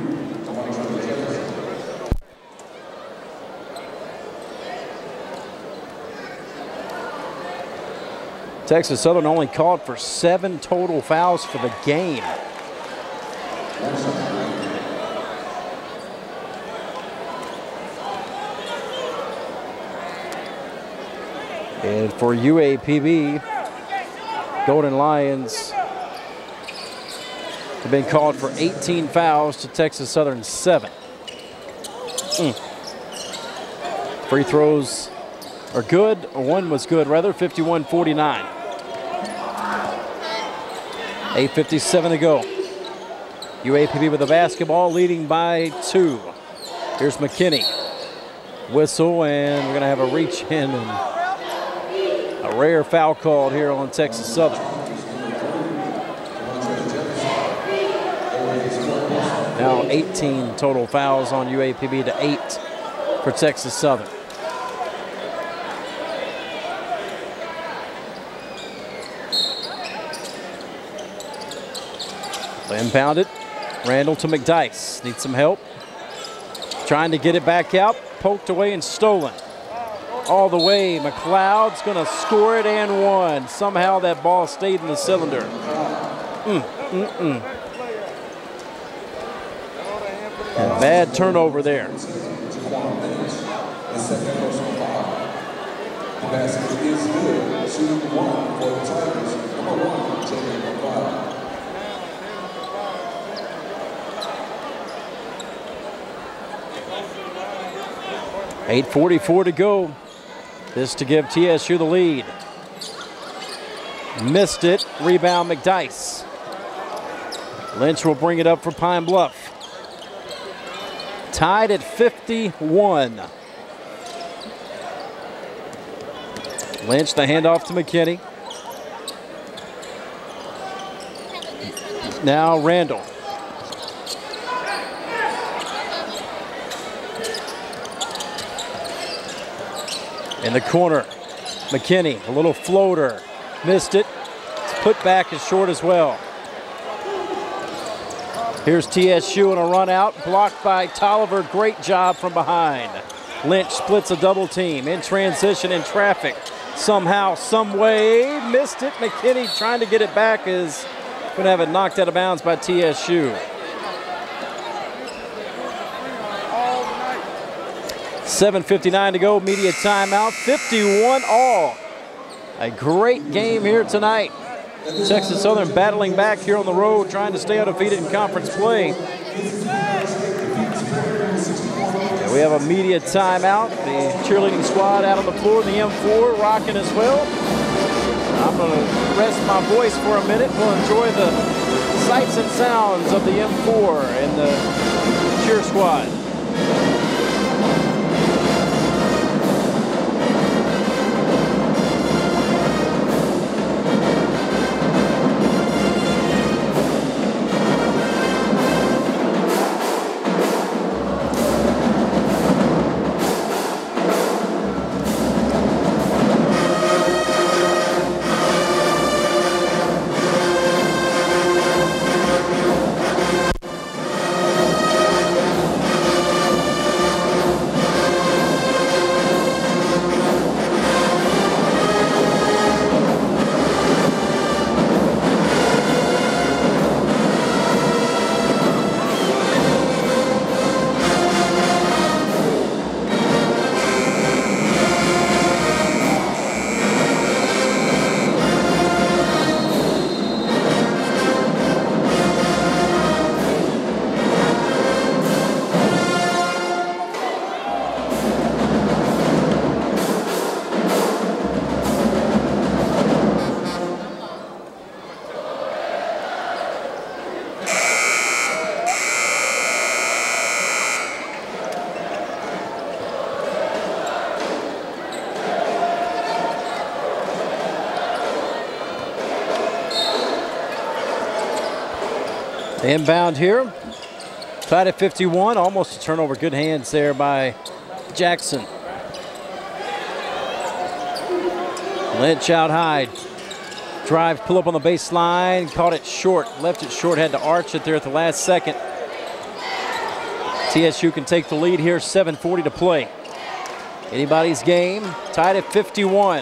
Texas Southern only called for seven total fouls for the game. And for U A P B, Golden Lions have been called for eighteen fouls to Texas Southern seven. Mm. Free throws are good, or one was good rather, fifty-one forty-nine. eight fifty-seven to go. U A P B with the basketball, leading by two. Here's McKinney. Whistle, and we're gonna have a reach in, and a rare foul called here on Texas Southern. Now eighteen total fouls on U A P B to eight for Texas Southern. Inbounded. Randall to McDyess. Needs some help. Trying to get it back out. Poked away and stolen. All the way. McLeod's going to score it and one. Somehow that ball stayed in the cylinder. Mm, mm, mm. And bad turnover there. The basket is good. Shooting one for the Tigers. Number one, Jacob McLeod. eight forty-four to go. This to give T S U the lead. Missed it. Rebound McDyess. Lynch will bring it up for Pine Bluff. Tied at fifty-one. Lynch, the handoff to McKinney. Now Randall. In the corner, McKinney, a little floater. Missed it. It's put back is short as well. Here's T S U in a run out, blocked by Tolliver. Great job from behind. Lynch splits a double team in transition in traffic. Somehow, some way, missed it. McKinney trying to get it back is going to have it knocked out of bounds by T S U. seven fifty-nine to go, media timeout, fifty-one all. A great game here tonight. Texas Southern battling back here on the road, trying to stay undefeated in conference play. And we have a media timeout. The cheerleading squad out on the floor, the M four rocking as well. I'm going to rest my voice for a minute. We'll enjoy the sights and sounds of the M four and the cheer squad. Inbound here, tied at fifty-one, almost a turnover. Good hands there by Jackson. Lynch out high, drive, pull up on the baseline, caught it short, left it short, had to arch it there at the last second. T S U can take the lead here, seven forty to play. Anybody's game, tied at fifty-one.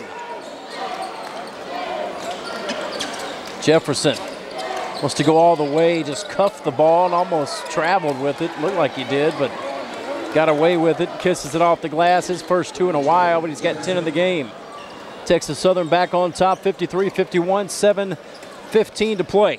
Jefferson wants to go all the way, just cuffed the ball and almost traveled with it. Looked like he did, but got away with it. Kisses it off the glass. His first two in a while, but he's got ten in the game. Texas Southern back on top, fifty-three fifty-one, seven fifteen to play.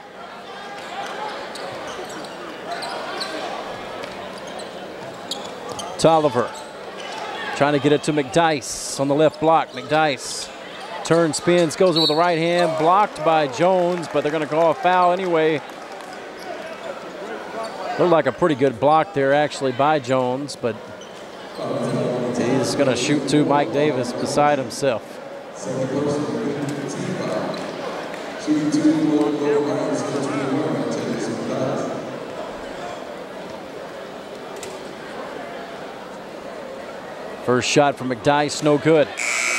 Tolliver trying to get it to McDyess on the left block. McDyess turns, spins, goes with the right hand, blocked by Jones, but they're going to call a foul anyway. Looked like a pretty good block there actually by Jones, but he's going to shoot to Mike Davis beside himself. First shot from McDyess, no good.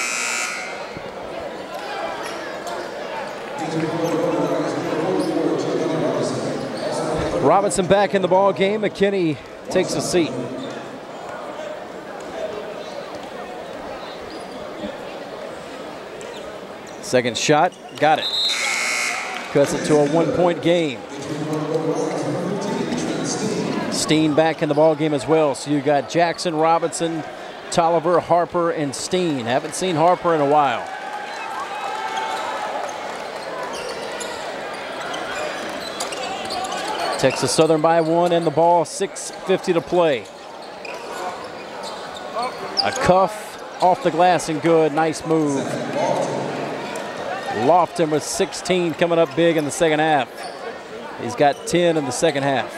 Robinson back in the ball game. McKinney takes a seat. Second shot, got it. Cuts it to a one-point game. Steen back in the ball game as well. So you got Jackson, Robinson, Tolliver, Harper, and Steen. Haven't seen Harper in a while. Texas Southern by one and the ball, six fifty to play. A cuff off the glass and good, nice move. Lofton with sixteen coming up big in the second half. He's got ten in the second half.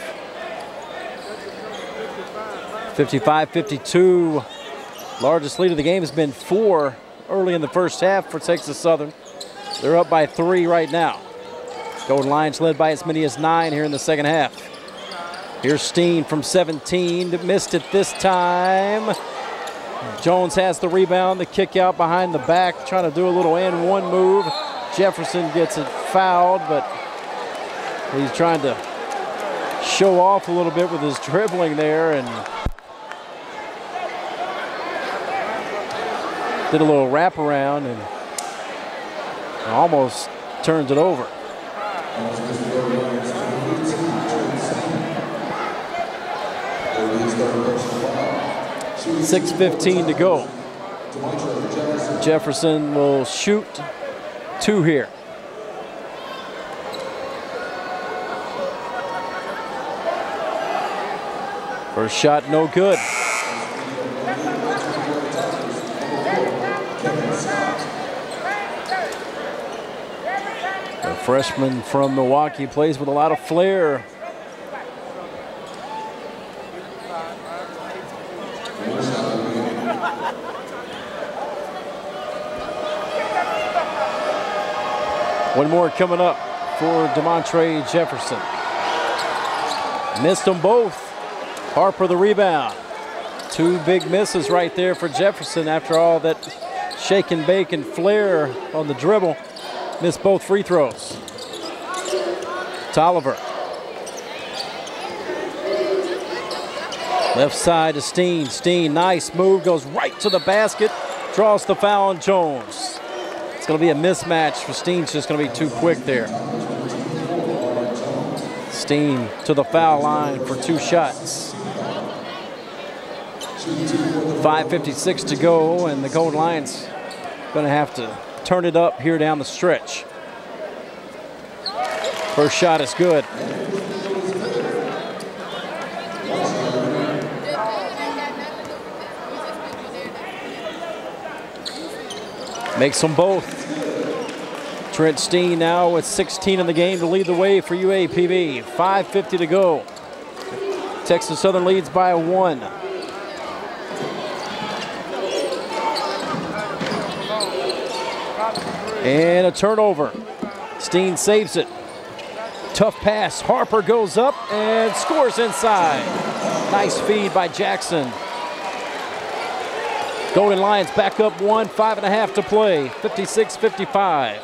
fifty-five fifty-two, largest lead of the game has been four early in the first half for Texas Southern. They're up by three right now. Golden Lions led by as many as nine here in the second half. Here's Steen from seventeen, missed it this time. Jones has the rebound, the kick out behind the back, trying to do a little and one move. Jefferson gets it fouled, but he's trying to show off a little bit with his dribbling there and did a little wraparound and almost turns it over. six fifteen to go. Jefferson will shoot two here. First shot, no good. The freshman from Milwaukee plays with a lot of flair. One more coming up for DeMontre Jefferson. Missed them both. Harper the rebound. Two big misses right there for Jefferson after all that shake and bake and flair on the dribble. Missed both free throws. Tolliver. Left side to Steen. Steen, nice move, goes right to the basket. Draws the foul on Jones. It's going to be a mismatch for Steen's just going to be too quick there. Steen to the foul line for two shots. five fifty-six to go, and the Golden Lions going to have to turn it up here down the stretch. First shot is good. Makes them both. Trent Steen now with sixteen in the game to lead the way for U A P B. five fifty to go. Texas Southern leads by one. And a turnover. Steen saves it. Tough pass. Harper goes up and scores inside. Nice feed by Jackson. Golden Lions back up one, five and a half to play. fifty-six fifty-five.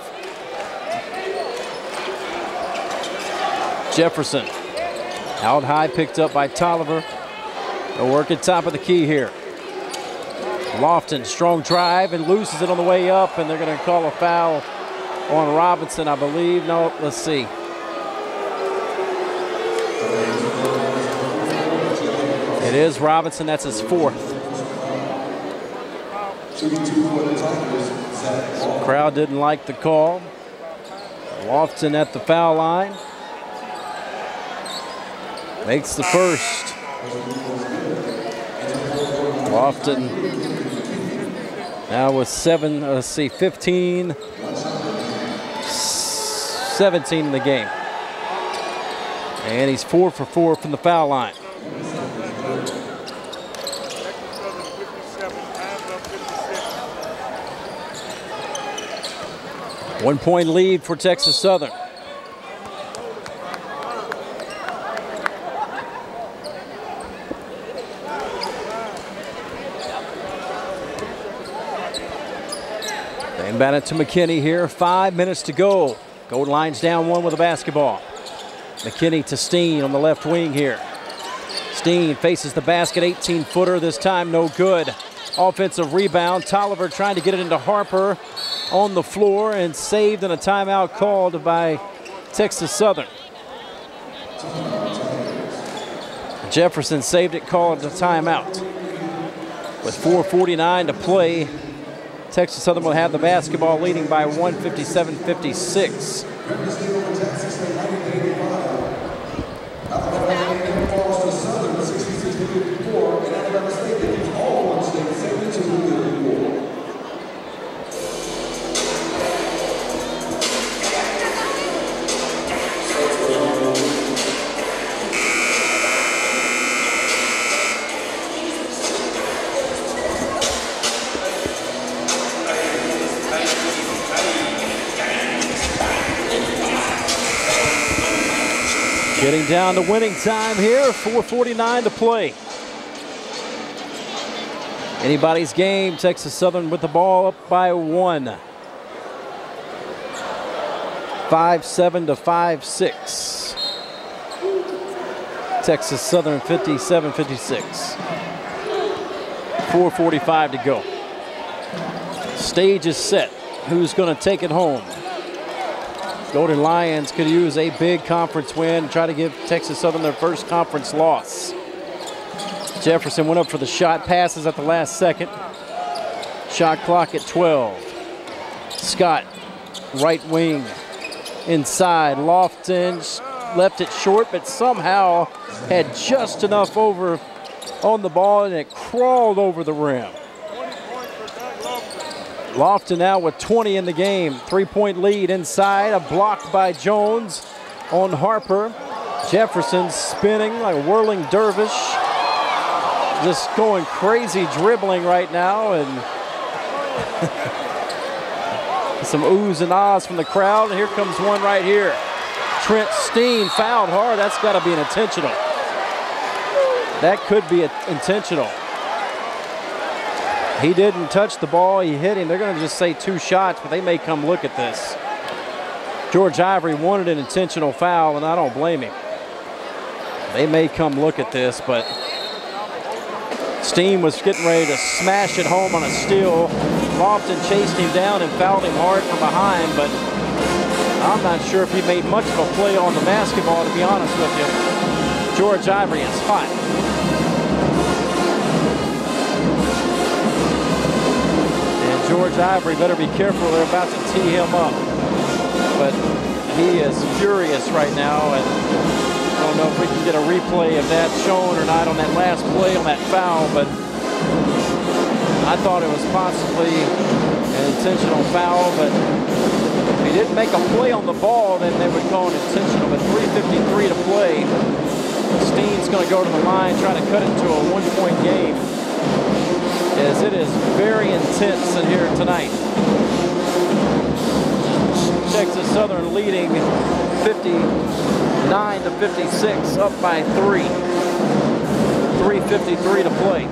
Jefferson. Out high, picked up by Tolliver. They'll work at top of the key here. Lofton, strong drive and loses it on the way up, and they're going to call a foul on Robinson, I believe. No, let's see. It is Robinson, that's his fourth. The crowd didn't like the call. Lofton at the foul line. Makes the first. Lofton now with seven, uh, let's see, fifteen, seventeen in the game. And he's four for four from the foul line. One point lead for Texas Southern. They inbound it to McKinney here. Five minutes to go. Golden Lions down one with the basketball. McKinney to Steen on the left wing here. Steen faces the basket, eighteen footer this time, no good. Offensive rebound. Tolliver trying to get it into Harper on the floor and saved in a timeout called by Texas Southern. Jefferson saved it, called a timeout. With four forty-nine to play, Texas Southern will have the basketball leading by one, fifty-seven fifty-six. Getting down to winning time here, four forty-nine to play. Anybody's game, Texas Southern with the ball up by one. five seven to five six. Texas Southern fifty-seven fifty-six. four forty-five to go. Stage is set. Who's going to take it home? Golden Lions could use a big conference win, try to give Texas Southern their first conference loss. Jefferson went up for the shot, passes at the last second. Shot clock at twelve. Scott, right wing, inside. Lofton left it short, but somehow had just enough over on the ball, and it crawled over the rim. Lofton now with twenty in the game. Three-point lead inside. A block by Jones on Harper. Jefferson spinning like a whirling dervish. Just going crazy dribbling right now, and some oohs and ahs from the crowd. And here comes one right here. Trent Steen fouled hard. That's got to be an intentional. That could be a, intentional. He didn't touch the ball. He hit him. They're going to just say two shots, but they may come look at this. George Ivory wanted an intentional foul, and I don't blame him. They may come look at this, but Steen was getting ready to smash it home on a steal. Lofton chased him down and fouled him hard from behind, but I'm not sure if he made much of a play on the basketball, to be honest with you. George Ivory is hot. And George Ivory better be careful. They're about to tee him up. But he is furious right now, and I don't know if we can get a replay of that shown or not on that last play on that foul, but I thought it was possibly an intentional foul, but if he didn't make a play on the ball, then they would call it intentional. But three fifty-three to play. Steen's going to go to the line, try to cut it to a one-point game, as it is very intense in here tonight. Texas Southern leading fifty-nine to fifty-six, up by three. three fifty-three to play.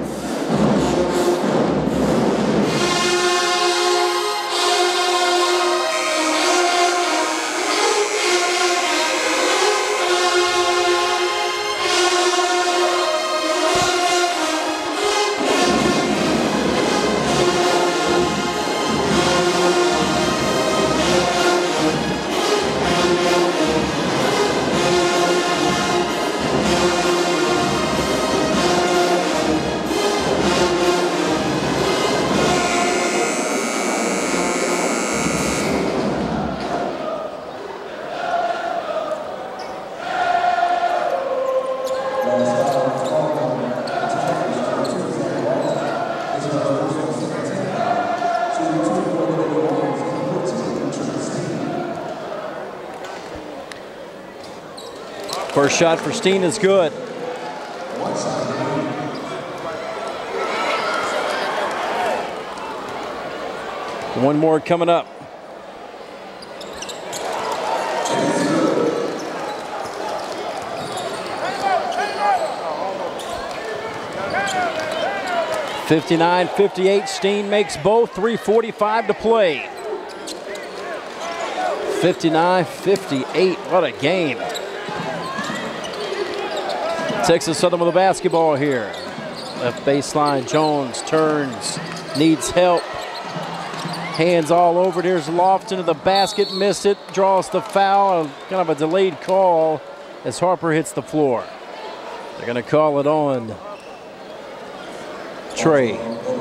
First shot for Steen is good. One more coming up. fifty-nine fifty-eight, Steen makes both, three forty-five to play. fifty-nine fifty-eight, what a game. Texas Southern with the basketball here. Left baseline, Jones turns, needs help. Hands all over. There's Lofton to the basket, missed it, draws the foul. Kind of a delayed call as Harper hits the floor. They're going to call it on Trey.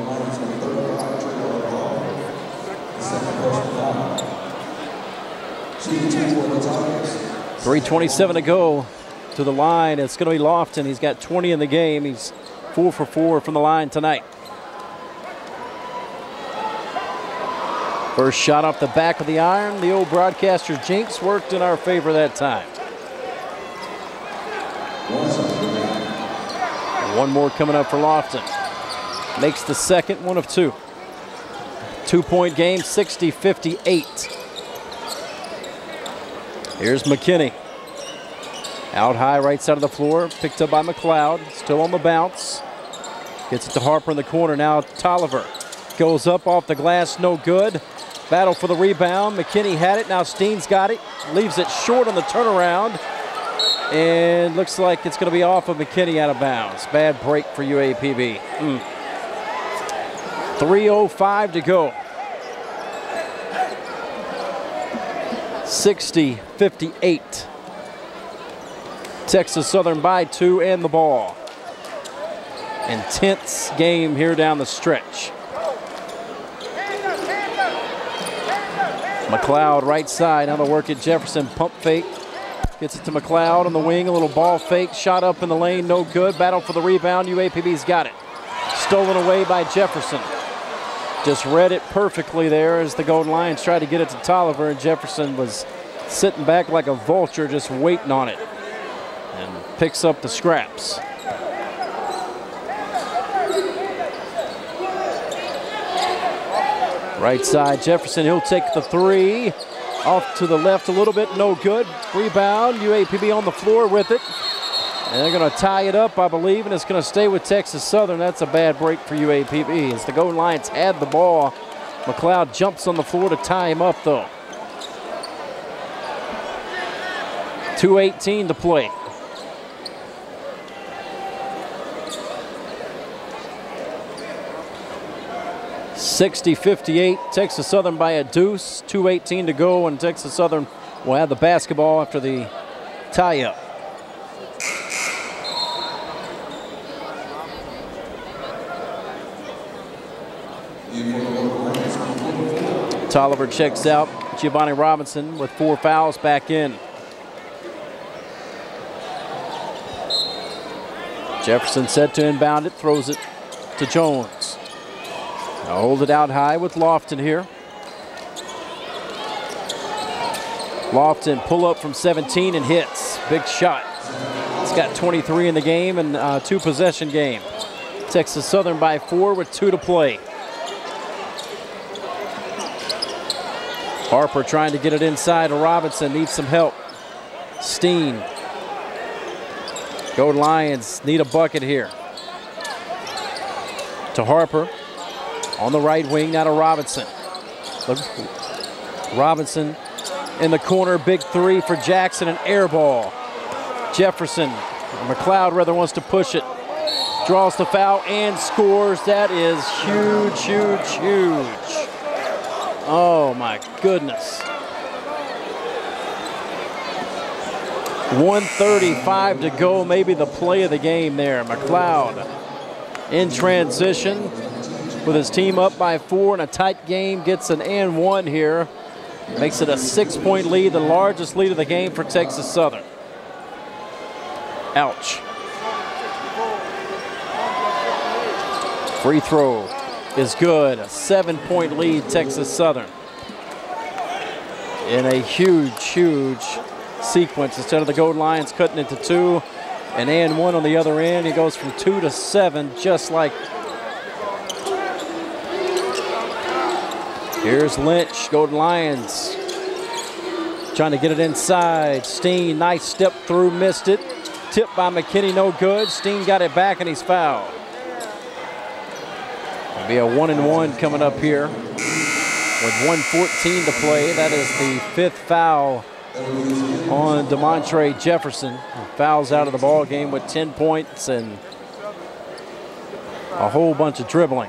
three twenty-seven to go. To the line, it's going to be Lofton. He's got twenty in the game. He's four for four from the line tonight. First shot off the back of the iron. The old broadcaster jinx worked in our favor that time. One more coming up for Lofton. Makes the second, one of two. Two-point game, sixty fifty-eight. Here's McKinney. Out high, right side of the floor, picked up by McLeod, still on the bounce. Gets it to Harper in the corner, now Tolliver. Goes up off the glass, no good. Battle for the rebound, McKinney had it, now Steen's got it. Leaves it short on the turnaround. And looks like it's gonna be off of McKinney out of bounds. Bad break for U A P B. Mm. three oh five to go. sixty fifty-eight. Texas Southern by two and the ball. Intense game here down the stretch. McLeod right side, now the work at Jefferson, pump fake. Gets it to McLeod on the wing, a little ball fake, shot up in the lane, no good. Battle for the rebound, U A P B's got it. Stolen away by Jefferson. Just read it perfectly there as the Golden Lions tried to get it to Tolliver, and Jefferson was sitting back like a vulture just waiting on it. And picks up the scraps. Right side, Jefferson, he'll take the three. Off to the left a little bit, no good. Rebound, U A P B on the floor with it. And they're gonna tie it up, I believe, and it's gonna stay with Texas Southern. That's a bad break for U A P B. As the Golden Lions had the ball, McLeod jumps on the floor to tie him up though. two eighteen to play. sixty fifty-eight, Texas Southern by a deuce, two eighteen to go, and Texas Southern will have the basketball after the tie-up. Tolliver checks out. Giovanni Robinson with four fouls back in. Jefferson set to inbound it, throws it to Jones. Now hold it out high with Lofton here. Lofton pull up from seventeen and hits. Big shot. He's got twenty-three in the game and a two possession game. Texas Southern by four with two to play. Harper trying to get it inside to Robinson, needs some help. Steen. Golden Lions need a bucket here. To Harper. On the right wing, now to Robinson. Robinson in the corner, big three for Jackson, an air ball. Jefferson, McLeod rather wants to push it. Draws the foul and scores. That is huge, huge, huge. Oh my goodness. one thirty-five to go, maybe the play of the game there. McLeod in transition with his team up by four in a tight game, gets an and one here. Makes it a six-point lead, the largest lead of the game for Texas Southern. Ouch. Free throw is good. A seven-point lead, Texas Southern. In a huge, huge sequence. Instead of the Golden Lions cutting it to two, an and one on the other end. He goes from two to seven, just like. Here's Lynch, Golden Lions trying to get it inside. Steen, nice step through, missed it. Tipped by McKinney, no good. Steen got it back and he's fouled. It'll be a one and one coming up here with one fourteen to play. That is the fifth foul on DeMontre Jefferson. He fouls out of the ball game with ten points and a whole bunch of dribbling.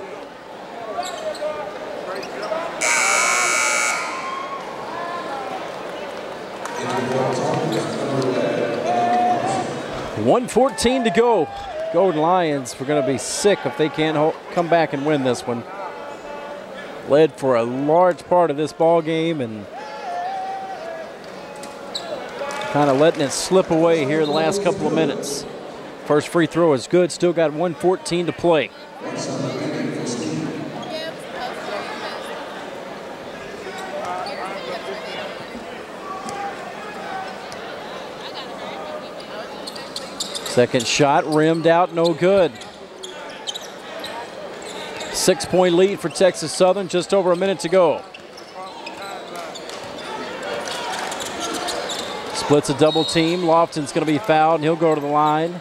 one fourteen to go. Golden Lions were going to be sick if they can't come back and win this one. Led for a large part of this ball game and kind of letting it slip away here the last couple of minutes. First free throw is good. Still got one fourteen to play. Second shot rimmed out, no good. Six-point lead for Texas Southern, just over a minute to go. Splits a double team. Lofton's going to be fouled, and he'll go to the line,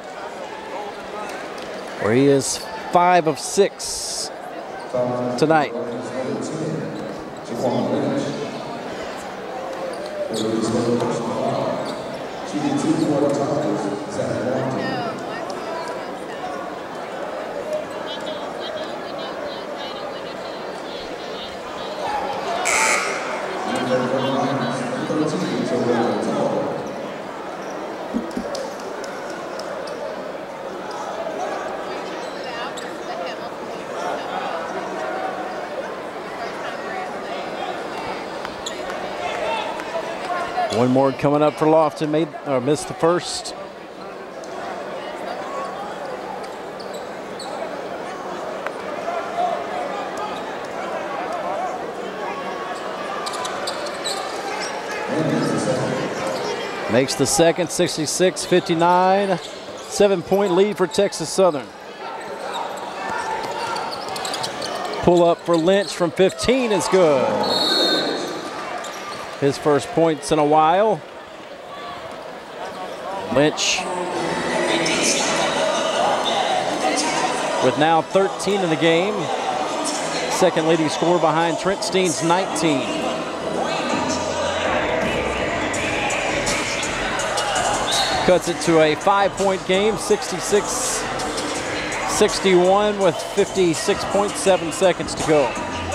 where he is five of six tonight. One more coming up for Lofton. Made or missed the first. Makes the second, sixty-six fifty-nine. Seven-point lead for Texas Southern. Pull up for Lynch from fifteen is good. His first points in a while. Lynch with now thirteen in the game. Second leading scorer behind Trent Steen's nineteen. Cuts it to a five-point game, sixty-six sixty-one with fifty-six point seven seconds to go.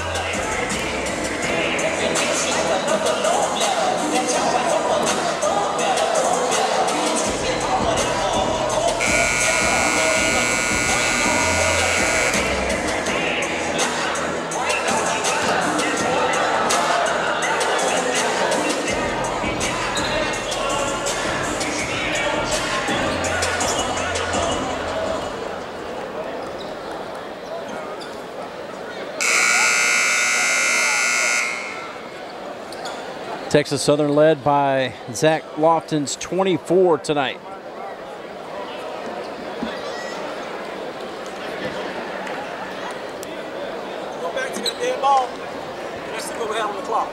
Texas Southern led by Zach Lofton's twenty-four tonight. Go back to that dead ball. Let's see what we have on the clock.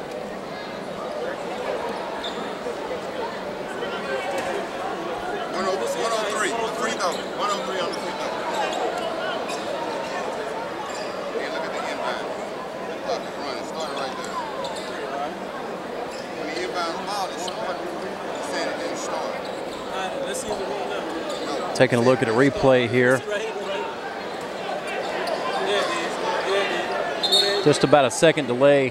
one oh three, free throw. one oh three on the free throw. Hey, look at the inbound. The clock is running, starting right there. When the inbound ball is starting, he said it didn't start. Let's see if it rolls out. Taking a look at a replay here. Just about a second delay.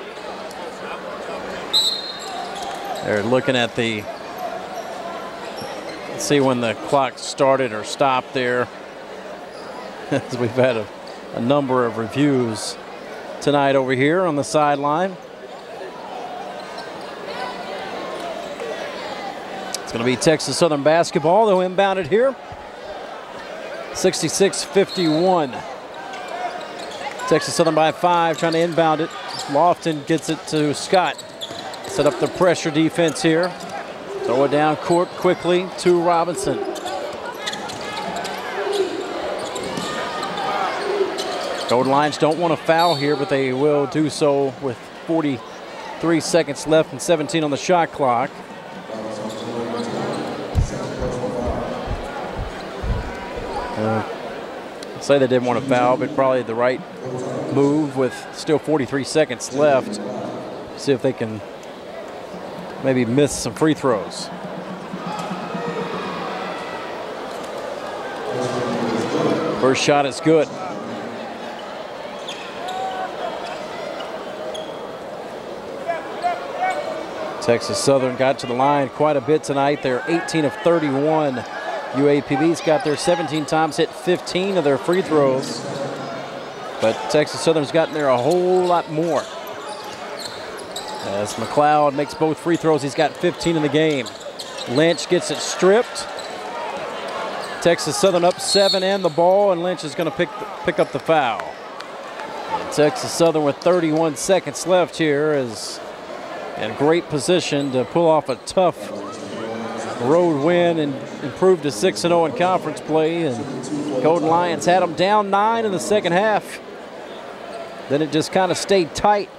They're looking at the, let's see when the clock started or stopped there. As we've had a, a number of reviews tonight over here on the sideline. It's going to be Texas Southern basketball. They'll inbound it here. sixty-six fifty-one. Texas Southern by five, trying to inbound it. Lofton gets it to Scott. Set up the pressure defense here. Throw it down court quickly to Robinson. Golden Lions don't want to foul here, but they will do so with forty-three seconds left and seventeen on the shot clock. Uh, I'd say they didn't want to foul, but probably the right move with still forty-three seconds left. See if they can maybe miss some free throws. First shot is good. Texas Southern got to the line quite a bit tonight. They're eighteen of thirty-one. U A P B's got there seventeen times, hit fifteen of their free throws. But Texas Southern's gotten there a whole lot more. As McLeod makes both free throws, he's got fifteen in the game. Lynch gets it stripped. Texas Southern up seven and the ball, and Lynch is going to pick, pick up the foul. And Texas Southern with thirty-one seconds left here is in great position to pull off a tough road win and improve to six and oh in conference play. And Golden Lions had them down nine in the second half. Then it just kind of stayed tight.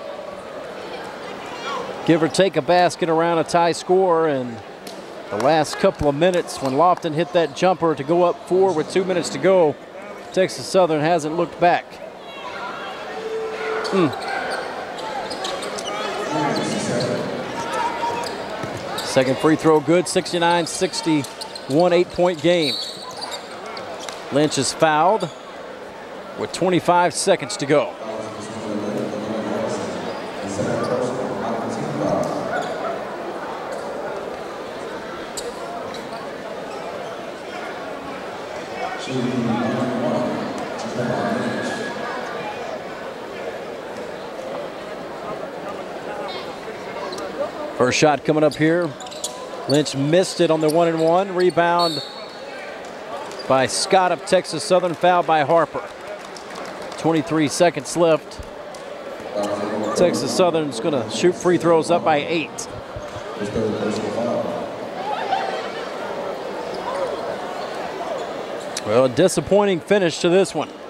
Give or take a basket around a tie score, and the last couple of minutes when Lofton hit that jumper to go up four with two minutes to go, Texas Southern hasn't looked back. Mm. Second free throw good, sixty-nine sixty-one, eight-point game. Lynch is fouled with twenty-five seconds to go. First shot coming up here. Lynch missed it on the one and one. Rebound by Scott of Texas Southern, fouled by Harper. twenty-three seconds left. Texas Southern's going to shoot free throws up by eight. Well, a disappointing finish to this one.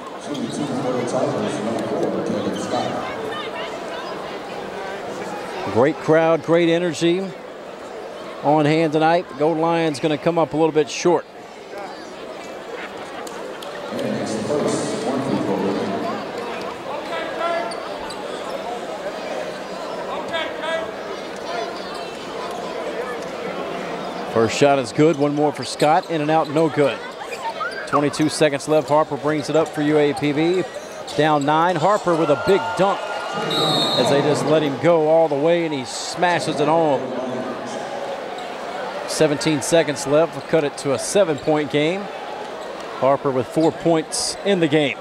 Great crowd, great energy on hand tonight. The Gold Lions going to come up a little bit short. First shot is good. One more for Scott. In and out, no good. twenty-two seconds left. Harper brings it up for U A P B. Down nine. Harper with a big dunk as they just let him go all the way, and he smashes it home. seventeen seconds left. We'll cut it to a seven-point game. Harper with four points in the game.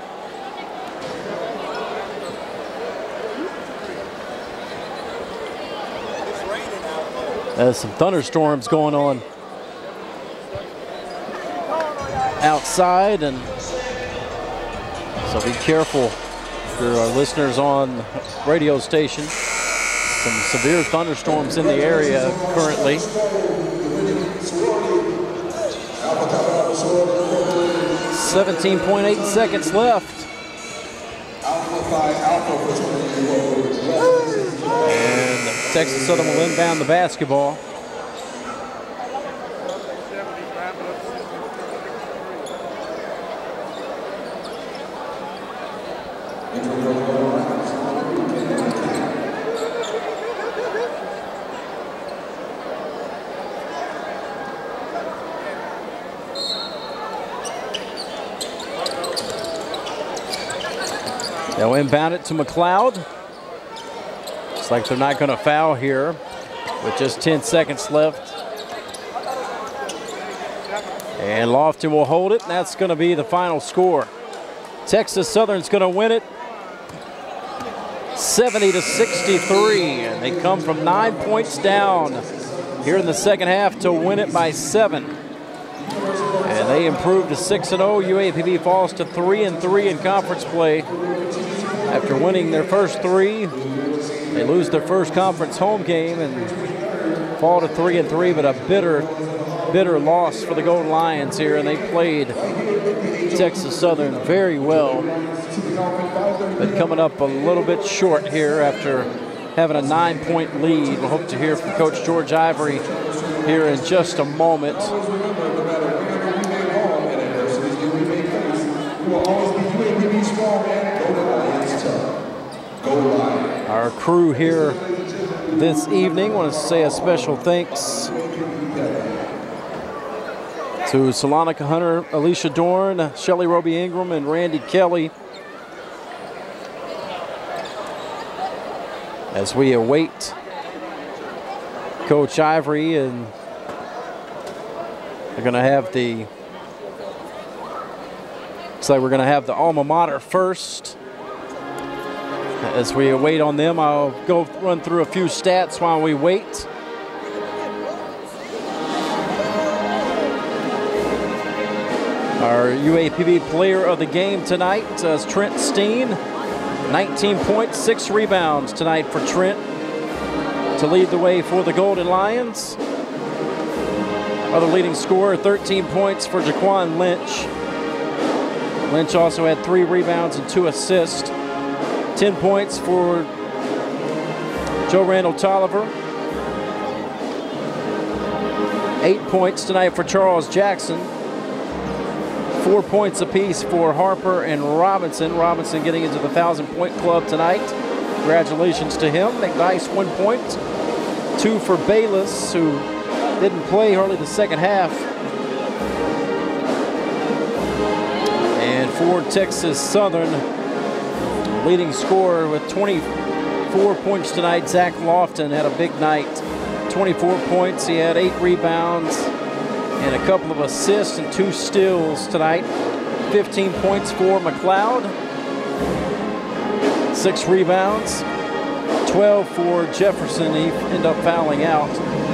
There's some thunderstorms going on outside, and so be careful for our listeners on radio station. Some severe thunderstorms in the area currently. seventeen point eight seconds left. And Texas Southern will inbound the basketball. They'll inbound it to McLeod. Looks like they're not going to foul here with just ten seconds left. And Lofton will hold it, and that's going to be the final score. Texas Southern's going to win it seventy to sixty-three, and they come from nine points down here in the second half to win it by seven. And they improve to six and oh. U A P B falls to three and three in conference play. After winning their first three, they lose their first conference home game and fall to three and three, but a bitter, bitter loss for the Golden Lions here, and they played Texas Southern very well. But coming up a little bit short here after having a nine-point lead. We'll hope to hear from Coach George Ivory here in just a moment. Our crew here this evening want to say a special thanks to Salonica Hunter, Alicia Dorn, Shelley, Roby, Ingram, and Randy Kelley as we await Coach Ivory, and they're going to have the looks like we're going to have the alma mater first. As we wait on them, I'll go run through a few stats while we wait. Our U A P B player of the game tonight is Trent Steen. nineteen points, six rebounds tonight for Trent to lead the way for the Golden Lions. Other leading scorer, thirteen points for Jaquan Lynch. Lynch also had three rebounds and two assists. ten points for Joe Randall Tolliver. Eight points tonight for Charles Jackson. Four points apiece for Harper and Robinson. Robinson getting into the thousand-point club tonight. Congratulations to him. McNice, one point. Two for Bayless, who didn't play hardly the second half. And for Texas Southern, leading scorer with twenty-four points tonight, Zach Lofton had a big night. twenty-four points, he had eight rebounds and a couple of assists and two steals tonight. fifteen points for McLeod, six rebounds. twelve for Jefferson. He ended up fouling out.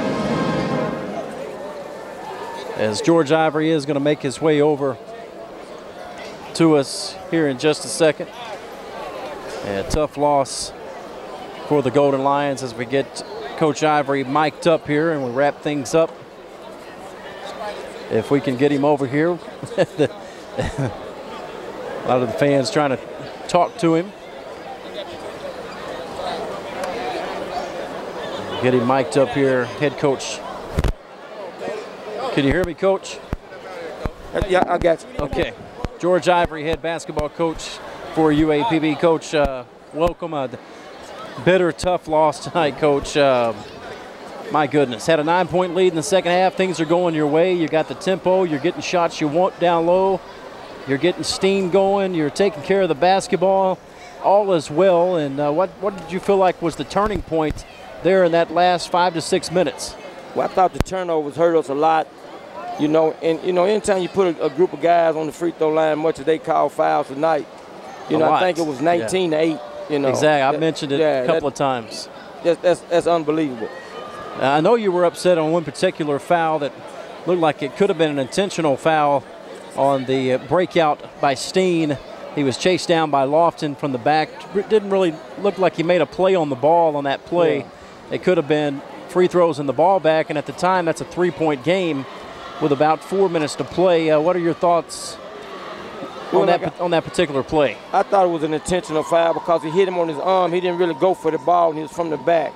As George Ivory is going to make his way over to us here in just a second. And a tough loss for the Golden Lions as we get Coach Ivory mic'd up here and we wrap things up. If we can get him over here. A lot of the fans trying to talk to him. Get him mic'd up here, head coach. Can you hear me, Coach? Yeah, I got you. Okay. George Ivory, head basketball coach for U A P B. Coach, uh, welcome. A bitter, tough loss tonight, Coach. Uh, my goodness. Had a nine-point lead in the second half. Things are going your way. You got the tempo. You're getting shots you want down low. You're getting steam going. You're taking care of the basketball. All is well. And uh, what, what did you feel like was the turning point there in that last five to six minutes? Well, I thought the turnovers hurt us a lot. You know, and, you know, anytime you put a, a group of guys on the free throw line, much as they call fouls tonight, you a know, lot. I think it was nineteen to eight, you know. Exactly. I that, mentioned it yeah, a couple that, of times. That's, that's, that's unbelievable. Uh, I know you were upset on one particular foul that looked like it could have been an intentional foul on the uh, breakout by Steen. He was chased down by Lofton from the back. It didn't really look like he made a play on the ball on that play. Yeah. It could have been free throws in the ball back, and at the time, that's a three-point game with about four minutes to play. Uh, what are your thoughts well, on, like that, I, on that particular play? I thought it was an intentional foul because he hit him on his arm. He didn't really go for the ball, and he was from the back.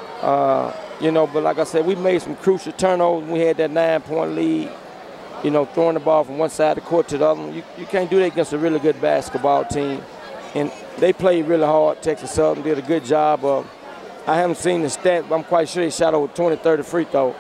Uh, you know, but like I said, we made some crucial turnovers. We had that nine-point lead, you know, throwing the ball from one side of the court to the other. You, you can't do that against a really good basketball team. And they played really hard. Texas Southern did a good job of, I haven't seen the stat, but I'm quite sure they shot over twenty, thirty free throws.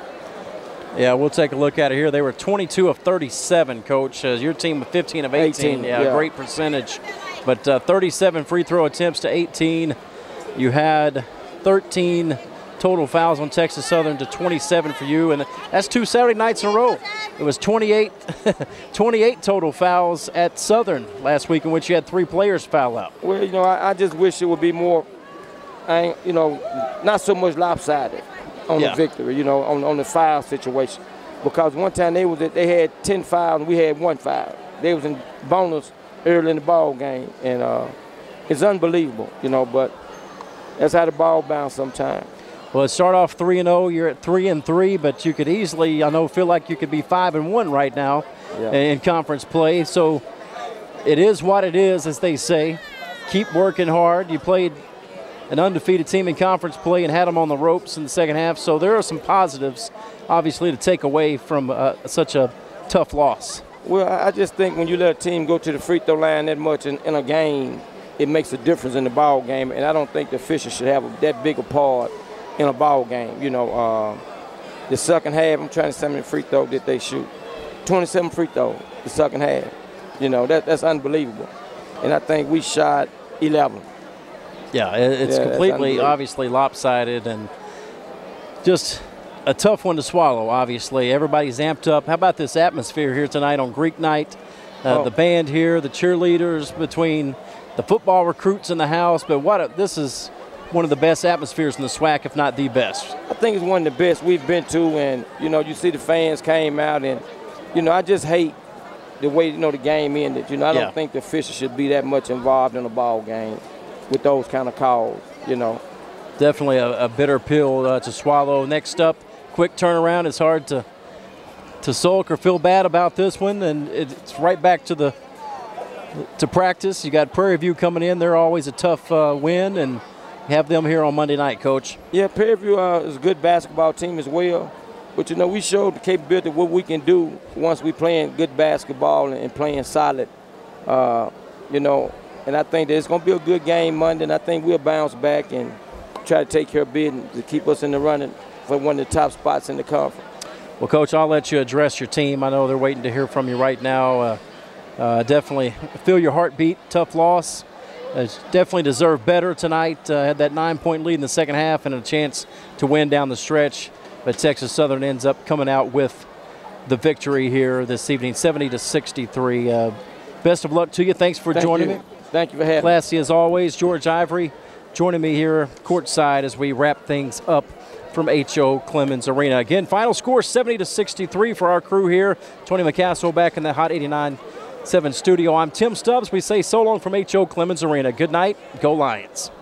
Yeah, we'll take a look at it here. They were twenty-two of thirty-seven, Coach. Uh, your team with fifteen of eighteen. eighteen yeah, yeah, great percentage. But uh, thirty-seven free throw attempts to eighteen. You had thirteen total fouls on Texas Southern to twenty-seven for you, and that's two Saturday nights in a row. It was twenty-eight, twenty-eight total fouls at Southern last week, in which you had three players foul out. Well, you know, I, I just wish it would be more, I ain't, you know, not so much lopsided on yeah. the victory, you know, on, on the foul situation. Because one time they was they had ten fouls and we had one foul. They was in bonus early in the ball game, and uh, it's unbelievable, you know, but that's how the ball bounce sometimes. Well, it start off three and oh. You're at three and three, but you could easily, I know, feel like you could be five and one right now yeah. in conference play. So it is what it is, as they say. Keep working hard. You played an undefeated team in conference play and had them on the ropes in the second half. So there are some positives, obviously, to take away from uh, such a tough loss. Well, I just think when you let a team go to the free throw line that much in, in a game, it makes a difference in the ball game. And I don't think the officials should have a, that big a part in a ball game. You know, uh, the second half, I'm trying to see how many free throws did they shoot. twenty-seven free throws the second half. You know, that, that's unbelievable. And I think we shot eleven. Yeah, it's yeah, completely, obviously, lopsided and just a tough one to swallow, obviously. Everybody's amped up. How about this atmosphere here tonight on Greek night? Uh, oh. The band here, the cheerleaders, between the football recruits in the house. But what a, this is one of the best atmospheres in the SWAC, if not the best. I think it's one of the best we've been to, and, you know, you see the fans came out, and, you know, I just hate the way, you know, the game ended. You know, I don't yeah. think the officials should be that much involved in a ball game with those kind of calls, you know. Definitely a, a bitter pill uh, to swallow. Next up, quick turnaround. It's hard to to sulk or feel bad about this one, and it's right back to the to practice. You got Prairie View coming in. They're always a tough uh, win, and have them here on Monday night, Coach. Yeah, Prairie View uh, is a good basketball team as well. But, you know, we showed the capability of what we can do once we playing good basketball and playing solid, uh, you know. And I think that it's going to be a good game Monday, and I think we'll bounce back and try to take care of business to keep us in the running for one of the top spots in the conference. Well, Coach, I'll let you address your team. I know they're waiting to hear from you right now. Uh, uh, definitely feel your heartbeat. Tough loss. Uh, definitely deserved better tonight. Uh, had that nine-point lead in the second half and a chance to win down the stretch. But Texas Southern ends up coming out with the victory here this evening, seventy to sixty-three. Uh, best of luck to you. Thanks for Thank joining you. me. Thank you for having me. Classy as always. George Ivory joining me here courtside as we wrap things up from H O Clemens Arena. Again, final score seventy to sixty-three for our crew here. Tony McCassell back in the Hot eighty-nine point seven studio. I'm Tim Stubbs. We say so long from H O Clemens Arena. Good night. Go Lions.